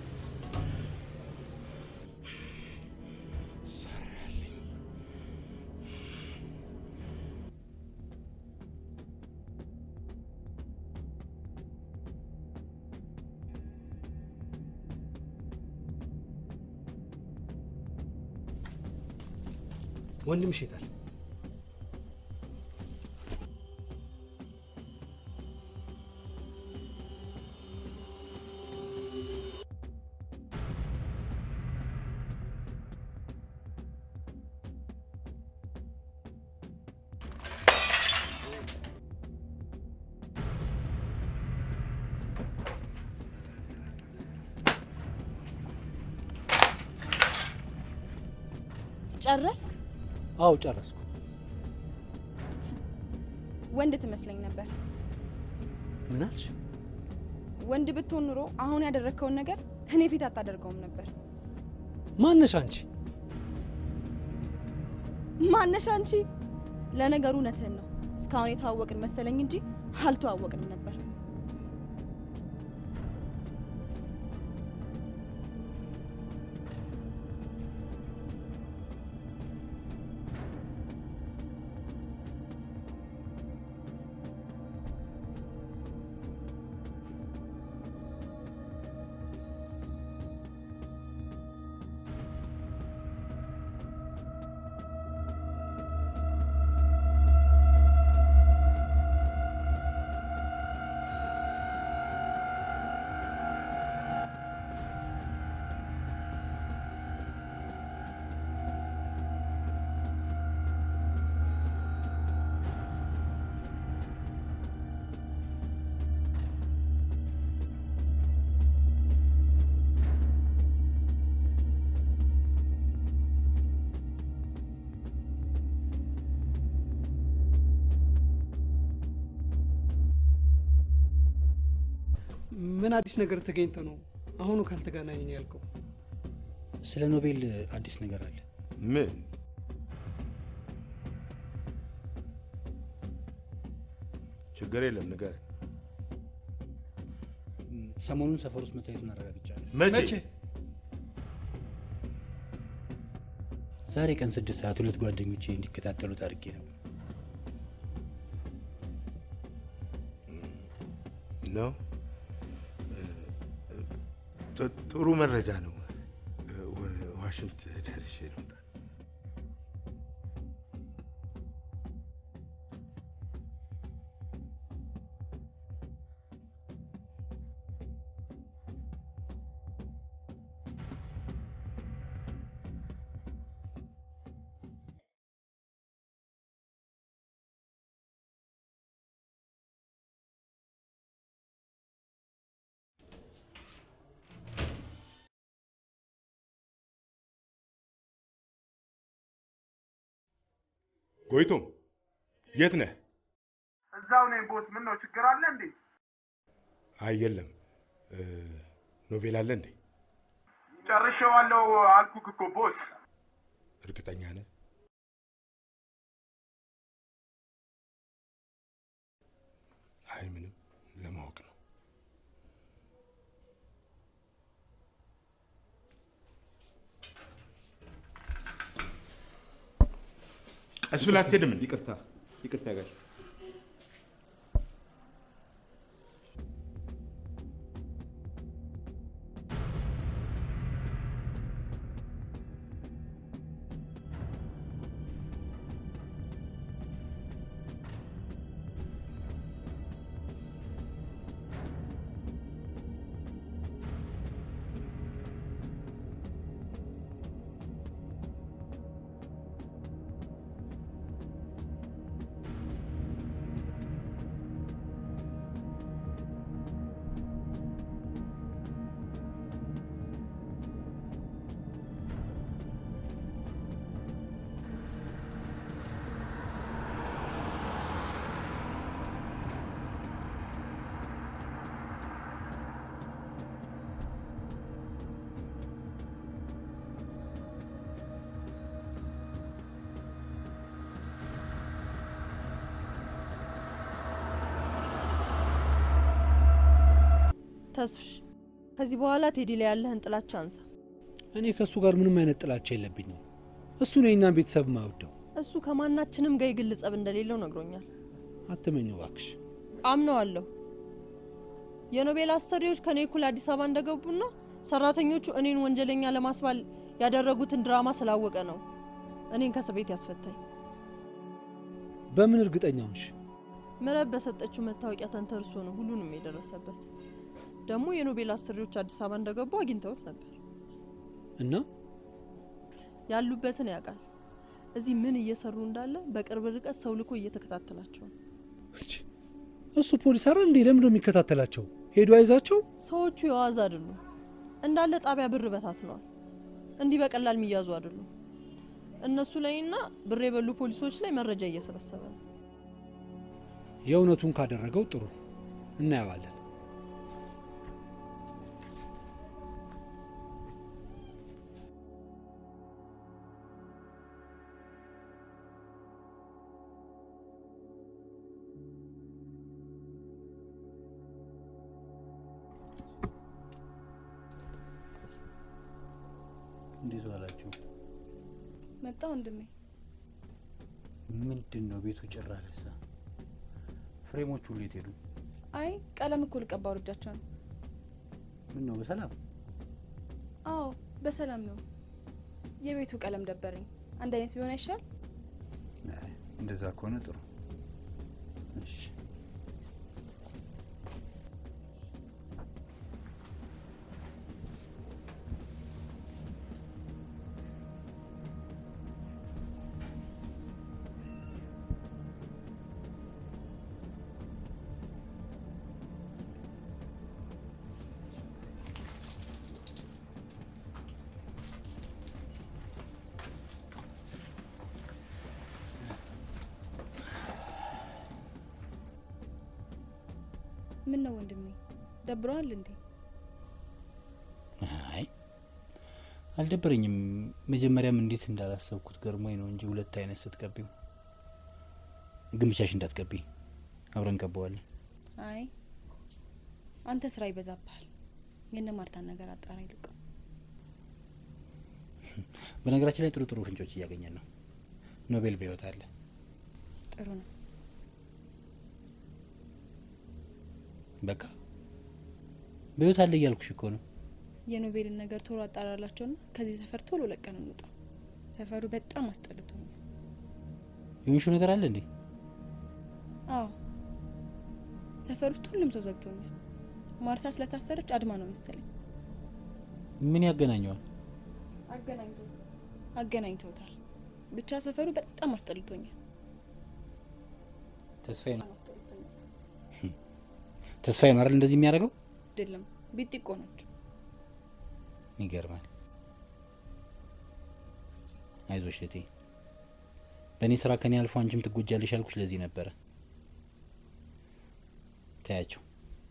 ወንድምሽ ይታል ጨረስክ? አው ጨረስኩ። ወንድ ትመስለኝ ነበር። ምን አልሽ? ወንድ ብትሆን ኑሮ አሁን ያደረከውን ነገር እኔ ፊት አታደርገውም ነበር። ማነሽ አንቺ? ማነሽ አንቺ? ለነገሩ እውነትህን ነው። እስካሁን የተዋወቅን መሰለኝ እንጂ አልተዋወቅንም ነበር። ምን አዲስ ነገር ተገኝቶ ነው አሁኑ ካልተገናኘን ያልከው? ስለ ኖቤል አዲስ ነገር አለ። ምን? ችግር የለም ንገር። ሰሞኑን ሰፈር ውስጥ መታየቱን አረጋግጫለሁ። መቼ? ዛሬ ቀን ስድስት ሰዓት ሁለት ጓደኞቼ እንዲከታተሉ ታርጌ ነው። ነው ጥሩ መረጃ ነው። ዋሽንት ደርሼ ልምጣ። ጎይቶም የት ነህ? እዛው ነኝ ቦስ። ምን ነው ችግር አለ እንዴ? አይ የለም። ኖቤል አለ እንዴ? ጨርሼዋለሁ አልኩህ እኮ ቦስ። እርግጠኛ ነህ? አይ ምንም ለማወቅ ነው። ቀስ ብለህ አትሄድም እንዴ? ይቅርታ ይቅርታ ጋር ተስፍሽ ከዚህ በኋላ ቴዲ ላይ ያለህን ጥላቻ አንሳ። እኔ ከሱ ጋር ምንም አይነት ጥላቻ የለብኝም። እሱ ነው የኛን ቤተሰብ ማውደው። እሱ ከማናችንም ጋር የግል ጸብ እንደሌለው ነግሮኛል። አትመኘው እባክሽ። አምነዋለሁ። የኖቤል አሰሪዎች ከኔ እኩል አዲስ አበባ እንደገቡና ሰራተኞቹ እኔን ወንጀለኛ ለማስባል ያደረጉትን ድራማ ስላወቀ ነው እኔን ከእስር ቤት ያስፈታኝ። በምን እርግጠኛ ነሽ? ምዕራብ በሰጠችው መታወቂያ ተንተርሶ ነው ሁሉንም የደረሰበት። ደግሞ የኖቤል አሰሪዎች አዲስ አበባ እንደገቡ አግኝተውት ነበር እና ያሉበትን ያውቃል። እዚህ ምን እየሰሩ እንዳለ በቅርብ ርቀት ሰው ልኮ እየተከታተላቸው ነው። እሱ ፖሊስ አይደል እንዴ? ለምን ነው የሚከታተላቸው? ሄዶ አይዛቸው? ሰዎቹ የዋዛ አይደሉም። እንዳለ ጣቢያ ብር በታትነዋል። እንዲህ በቀላል የሚያዙ አይደሉም። እነሱ ላይና ብር የበሉ ፖሊሶች ላይ መረጃ እየሰበሰበ ነው። የእውነቱን ካደረገው ጥሩ እናየዋለን። እንዴት ዋላችሁ? መጣ ወንድሜ። ምንድን ነው ቤቱ ጭራ ለሳ? ፍሬሞቹ ሁሉ የት ሄዱ? አይ ቀለም እኮ ልቀባ ወርጃቸው ነው። ምን ነው በሰላም? አዎ በሰላም ነው። የቤቱ ቀለም ደበረኝ። አንድ አይነት ቢሆን አይሻል? አይ እንደዛ ከሆነ ጥሩ። እሺ ምን ነው ወንድሜ ደብሯል እንዴ? አይ አልደበረኝም። መጀመሪያም እንዴት እንዳላሰብኩት ገርሞኝ ነው እንጂ ሁለት አይነት ስትቀቢው ግምቻሽ እንዳትቀቢ አብረን ቀባዋለን። አይ አንተ ስራ ይበዛብሃል። የነ ማርታን ነገር አጣራ ይልቅ። በነገራችን ላይ ጥሩ ጥሩ ፍንጮች እያገኘን ነው። ኖቤል በህይወት አለ። ጥሩ ነው። በቃ በህይወት አለ እያልኩሽ እኮ ነው። የኖቤልን ነገር ቶሎ አጣራላቸውና ከዚህ ሰፈር ቶሎ ለቀን እንውጣ። ሰፈሩ በጣም አስጠልቶኛል። የሆንሽው ነገር አለ እንዴ? አዎ ሰፈር ውስጥ ሁሉም ሰው ዘግቶኛል። ማርታ ስለታሰረች አድማ ነው መሰለኝ። ምን ያገናኘዋል? አገናኝቶ አገናኝቶታል። ብቻ ሰፈሩ በጣም አስጠልቶኛል። ተስፋዬ ነው ተስፋዬ ነው አይደል እንደዚህ የሚያደርገው? አይደለም ቢጥቆ ነች። ይገርማል። አይዞሽ እቴ፣ በእኔ ስራ ከኔ አልፎ አንቺም ትጎጃለሽ ያልኩሽ ለዚህ ነበረ። ታያቸው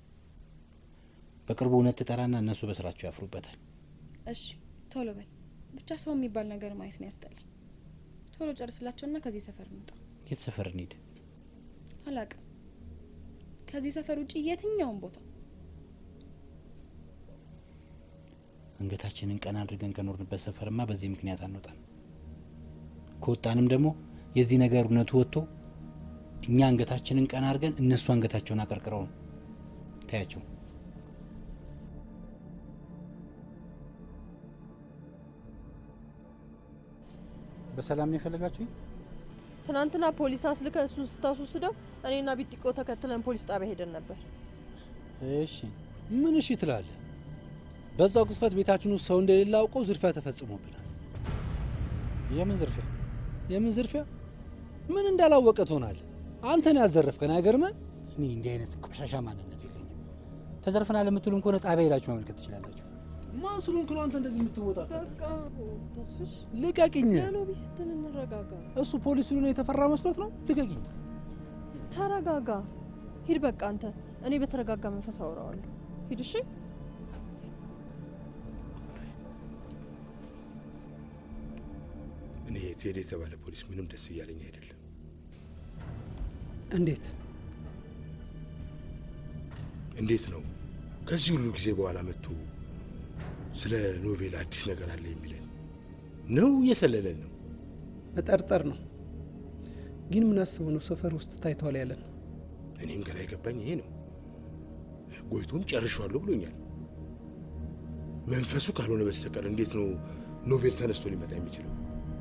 በቅርቡ እውነት ትጠራና እነሱ በስራቸው ያፍሩበታል። እሺ ቶሎ በል። ብቻ ሰው የሚባል ነገር ማየት ነው ያስጠላል። ቶሎ ጨርስላቸውና ከዚህ ሰፈር እንውጣ። የት ሰፈር እንሂድ? አላውቅም። ከዚህ ሰፈር ውጪ የትኛውን ቦታ። አንገታችንን ቀና አድርገን ከኖርንበት ሰፈርማ በዚህ ምክንያት አንወጣም። ከወጣንም ደግሞ የዚህ ነገር እውነቱ ወጥቶ እኛ አንገታችንን ቀና አድርገን እነሱ አንገታቸውን አቀርቅረው ነው። ታያቸው በሰላም ነው የፈለጋችሁኝ? ትናንትና ፖሊስ አስልከ እሱን ስታስወስደው እኔና ቢጥቆ ተከትለን ፖሊስ ጣቢያ ሄደን ነበር። እሺ ምን እሺ ትላለህ? በዛው ቅጽበት ቤታችን ውስጥ ሰው እንደሌለ አውቀው ዝርፊያ ተፈጽሞብናል። የምን ዝርፊያ? የምን ዝርፊያ? ምን እንዳላወቀ ትሆናለህ? አንተን ያዘረፍከን አይገርምም? እኔ እንዲህ አይነት ቆሻሻ ማንነት የለኝም። ተዘርፈናል የምትሉን ከሆነ ጣቢያ ሄዳችሁ ማመልከት ትችላላችሁ። ማን ስለሆንክ ነው አንተ እንደዚህ የምትወጣው? በቃ ተስፍሽ ልቀቂኝ። ያኖቢ ስትል እንረጋጋ። እሱ ፖሊስ ስለሆነ የተፈራ መስሎት ነው? ልቀቂኝ። ተረጋጋ። ሂድ በቃ አንተ። እኔ በተረጋጋ መንፈስ አወራዋለሁ። ሂድ እሺ። እኔ ቴዲ የተባለ ፖሊስ ምንም ደስ እያለኝ አይደለም። እንዴት እንዴት ነው? ከዚህ ሁሉ ጊዜ በኋላ መጥቶ ስለ ኖቤል አዲስ ነገር አለ የሚለን ነው? እየሰለለን ነው? መጠርጠር ነው። ግን ምን አስበው ነው ሰፈር ውስጥ ታይቷል ያለን? እኔም ግራ የገባኝ ይሄ ነው። ጎይቶም ጨርሻለሁ ብሎኛል። መንፈሱ ካልሆነ በስተቀር እንዴት ነው ኖቤል ተነስቶ ሊመጣ የሚችለው?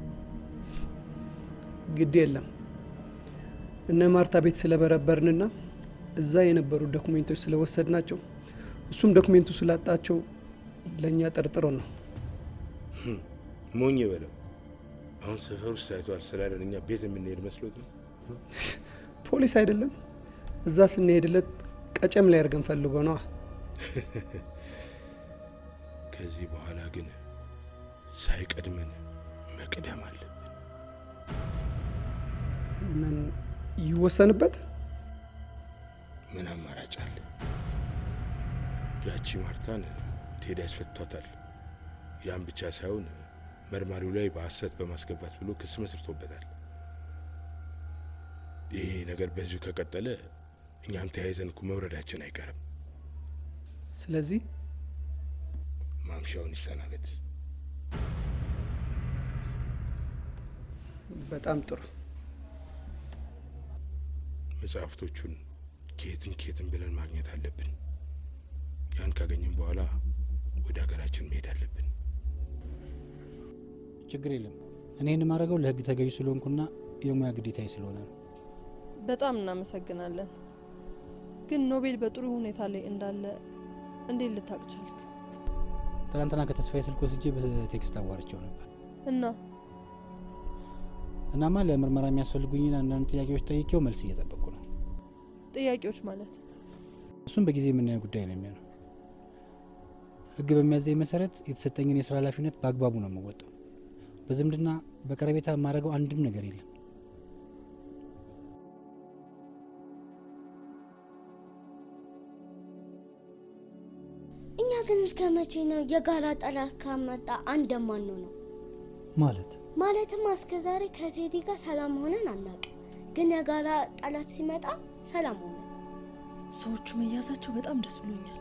ግድ የለም እነ ማርታ ቤት ስለበረበርንና እዛ የነበሩ ዶክሜንቶች ስለወሰድናቸው እሱም ዶክሜንቱ ስላጣቸው ለእኛ ጠርጥሮ ነው። ሞኝ በለው። አሁን ሰፈር ውስጥ ታይቷል ስላለን እኛ ቤት የምንሄድ መስሎት ነው? ፖሊስ አይደለም እዛ ስንሄድለት ቀጨም ላይ አድርገን ፈልጎ ነዋ። ከዚህ በኋላ ግን ሳይቀድመን መቅደም አለብን። ምን ይወሰንበት? ምን አማራጭ አለ? ያቺ ማርታን ቴዲ ያስፈቷታል። ያን ብቻ ሳይሆን መርማሪው ላይ በሐሰት በማስገባት ብሎ ክስ መስርቶበታል። ይሄ ነገር በዚሁ ከቀጠለ እኛም ተያይዘን እኮ መውረዳችን አይቀርም። ስለዚህ ማምሻውን ይሰናበት። በጣም ጥሩ። መጽሐፍቶቹን ከየትም ከየትም ብለን ማግኘት አለብን። ያን ካገኘን በኋላ ወደ ሀገራችን መሄድ አለብን። ችግር የለም። እኔ ይህን ማድረገው ለህግ ተገዥ ስለሆንኩና የሙያ ግዴታዬ ስለሆነ ነው። በጣም እናመሰግናለን። ግን ኖቤል በጥሩ ሁኔታ ላይ እንዳለ እንዴት ልታውቅ ቻልክ? ትናንትና ከተስፋዬ ስልክ ወስጄ በቴክስት አዋርቼው ነበር እና እናማ ለምርመራ የሚያስፈልጉኝን አንዳንድ ጥያቄዎች ጠይቄው መልስ እየጠበቅኩ ነው። ጥያቄዎች ማለት? እሱም በጊዜ የምናየው ጉዳይ ነው የሚሆነው። ህግ በሚያዘኝ መሰረት የተሰጠኝን የስራ ኃላፊነት በአግባቡ ነው የምወጣው። በዝምድና በቀረቤታ የማደርገው አንድም ነገር የለም። እኛ ግን እስከ መቼ ነው የጋራ ጠላት ካመጣ አንደማን ነው ነው ማለት? ማለትም እስከዛሬ ከቴዲ ጋር ሰላም ሆነን አናውቅም። ግን የጋራ ጠላት ሲመጣ ሰላም ሆነ። ሰዎቹ መያዛቸው በጣም ደስ ብሎኛል።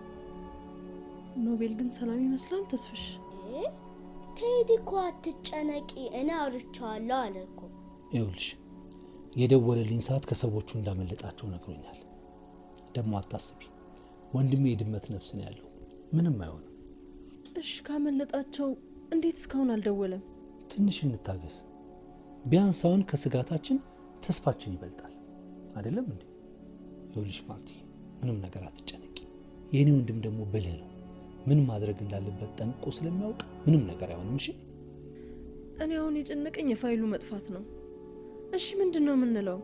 ኖቤል ግን ሰላም ይመስላል። ተስፍሽ ቴዲ እኮ አትጨነቂ እኔ አውርቼዋለሁ አለ እኮ። ይኸውልሽ የደወለልኝ ሰዓት ከሰዎቹ እንዳመለጣቸው ነግሮኛል። ደግሞ አታስቢ፣ ወንድሜ የድመት ነፍስ ነው ያለው፣ ምንም አይሆንም። እሺ ካመለጣቸው እንዴት እስካሁን አልደወለም? ትንሽ እንታገስ። ቢያንስ አሁን ከስጋታችን ተስፋችን ይበልጣል አይደለም እንዴ? ይኸውልሽ ማርቲ፣ ምንም ነገር አትጨነቂ። የኔ ወንድም ደግሞ ብልህ ነው። ምን ማድረግ እንዳለበት ጠንቅቆ ስለሚያውቅ ምንም ነገር አይሆንም። እሺ እኔ አሁን የጨነቀኝ የፋይሉ መጥፋት ነው። እሺ ምንድነው የምንለው?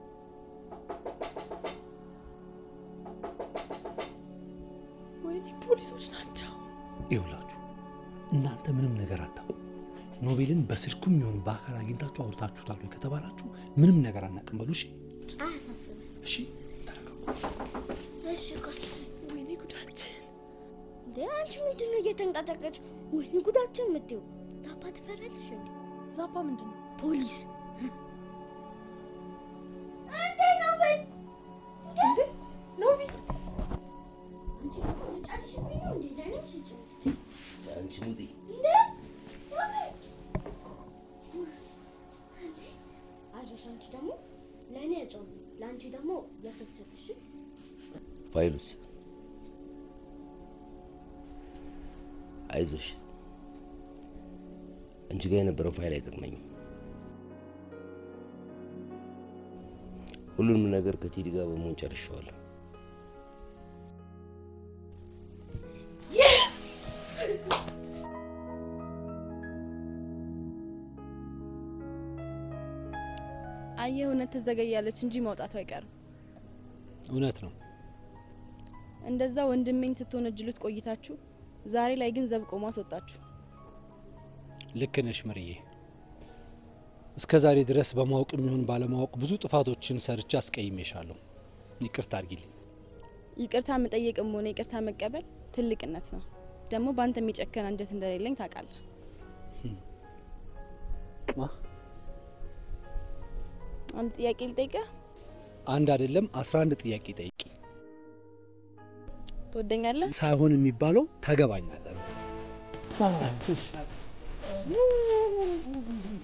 ወይኔ ፖሊሶች ናቸው። ይኸውላችሁ እናንተ ምንም ነገር አታውቁ። ኖቤልን በስልኩም ይሁን በአካል አግኝታችሁ አውርታችሁታል ወይ ከተባላችሁ ምንም ነገር አናውቅም በሉ። እሺ አያሳስብም። እሺ እሺ ቆይ ወይኔ ጉዳችን። እንዴ አንቺ ምንድነው እየተንቀጠቀጭ? ወይኔ ጉዳችን የምትይው? ዛፓ ትፈራለሽ እንዴ? ዛፓ ምንድነው? ፖሊስ አንዴ ነው በይ እንዴ ኖቢ አንቺ ልጫልሽብኝ ነው እንዴ? ለኔም ሲጭት አንቺ ሙቲ እንዴ አጆሽ አንቺ ደግሞ ለኔ ያጨው ለአንቺ ደግሞ ያፈሰብሽ ፋይሉስ አይዞሽ፣ አንቺ ጋር የነበረው ፋይል አይጠቅመኝም። ሁሉንም ነገር ከቴዲ ጋር በመሆን ጨርሼዋለሁ። አየህ እውነት ትዘገያለች እንጂ መውጣቱ አይቀርም። እውነት ነው። እንደዛ ወንድሜን ስትወነጅሉት ቆይታችሁ ዛሬ ላይ ግን ዘብ ቆሞ አስወጣችሁ። ልክ ነሽ ምርዬ። እስከ ዛሬ ድረስ በማወቅ የሚሆን ባለማወቅ ብዙ ጥፋቶችን ሰርቼ አስቀይሜሻለሁ። ይቅርታ አድርጊልኝ። ይቅርታ መጠየቅም ሆነ ይቅርታ መቀበል ትልቅነት ነው። ደግሞ ባንተ የሚጨከን አንጀት እንደሌለኝ ታውቃለህ። አንድ ጥያቄ ልጠይቅህ? አንድ አይደለም አስራ አንድ ጥያቄ ጠይቂ። ትወደኛለህ ሳይሆን የሚባለው ታገባኛለህ።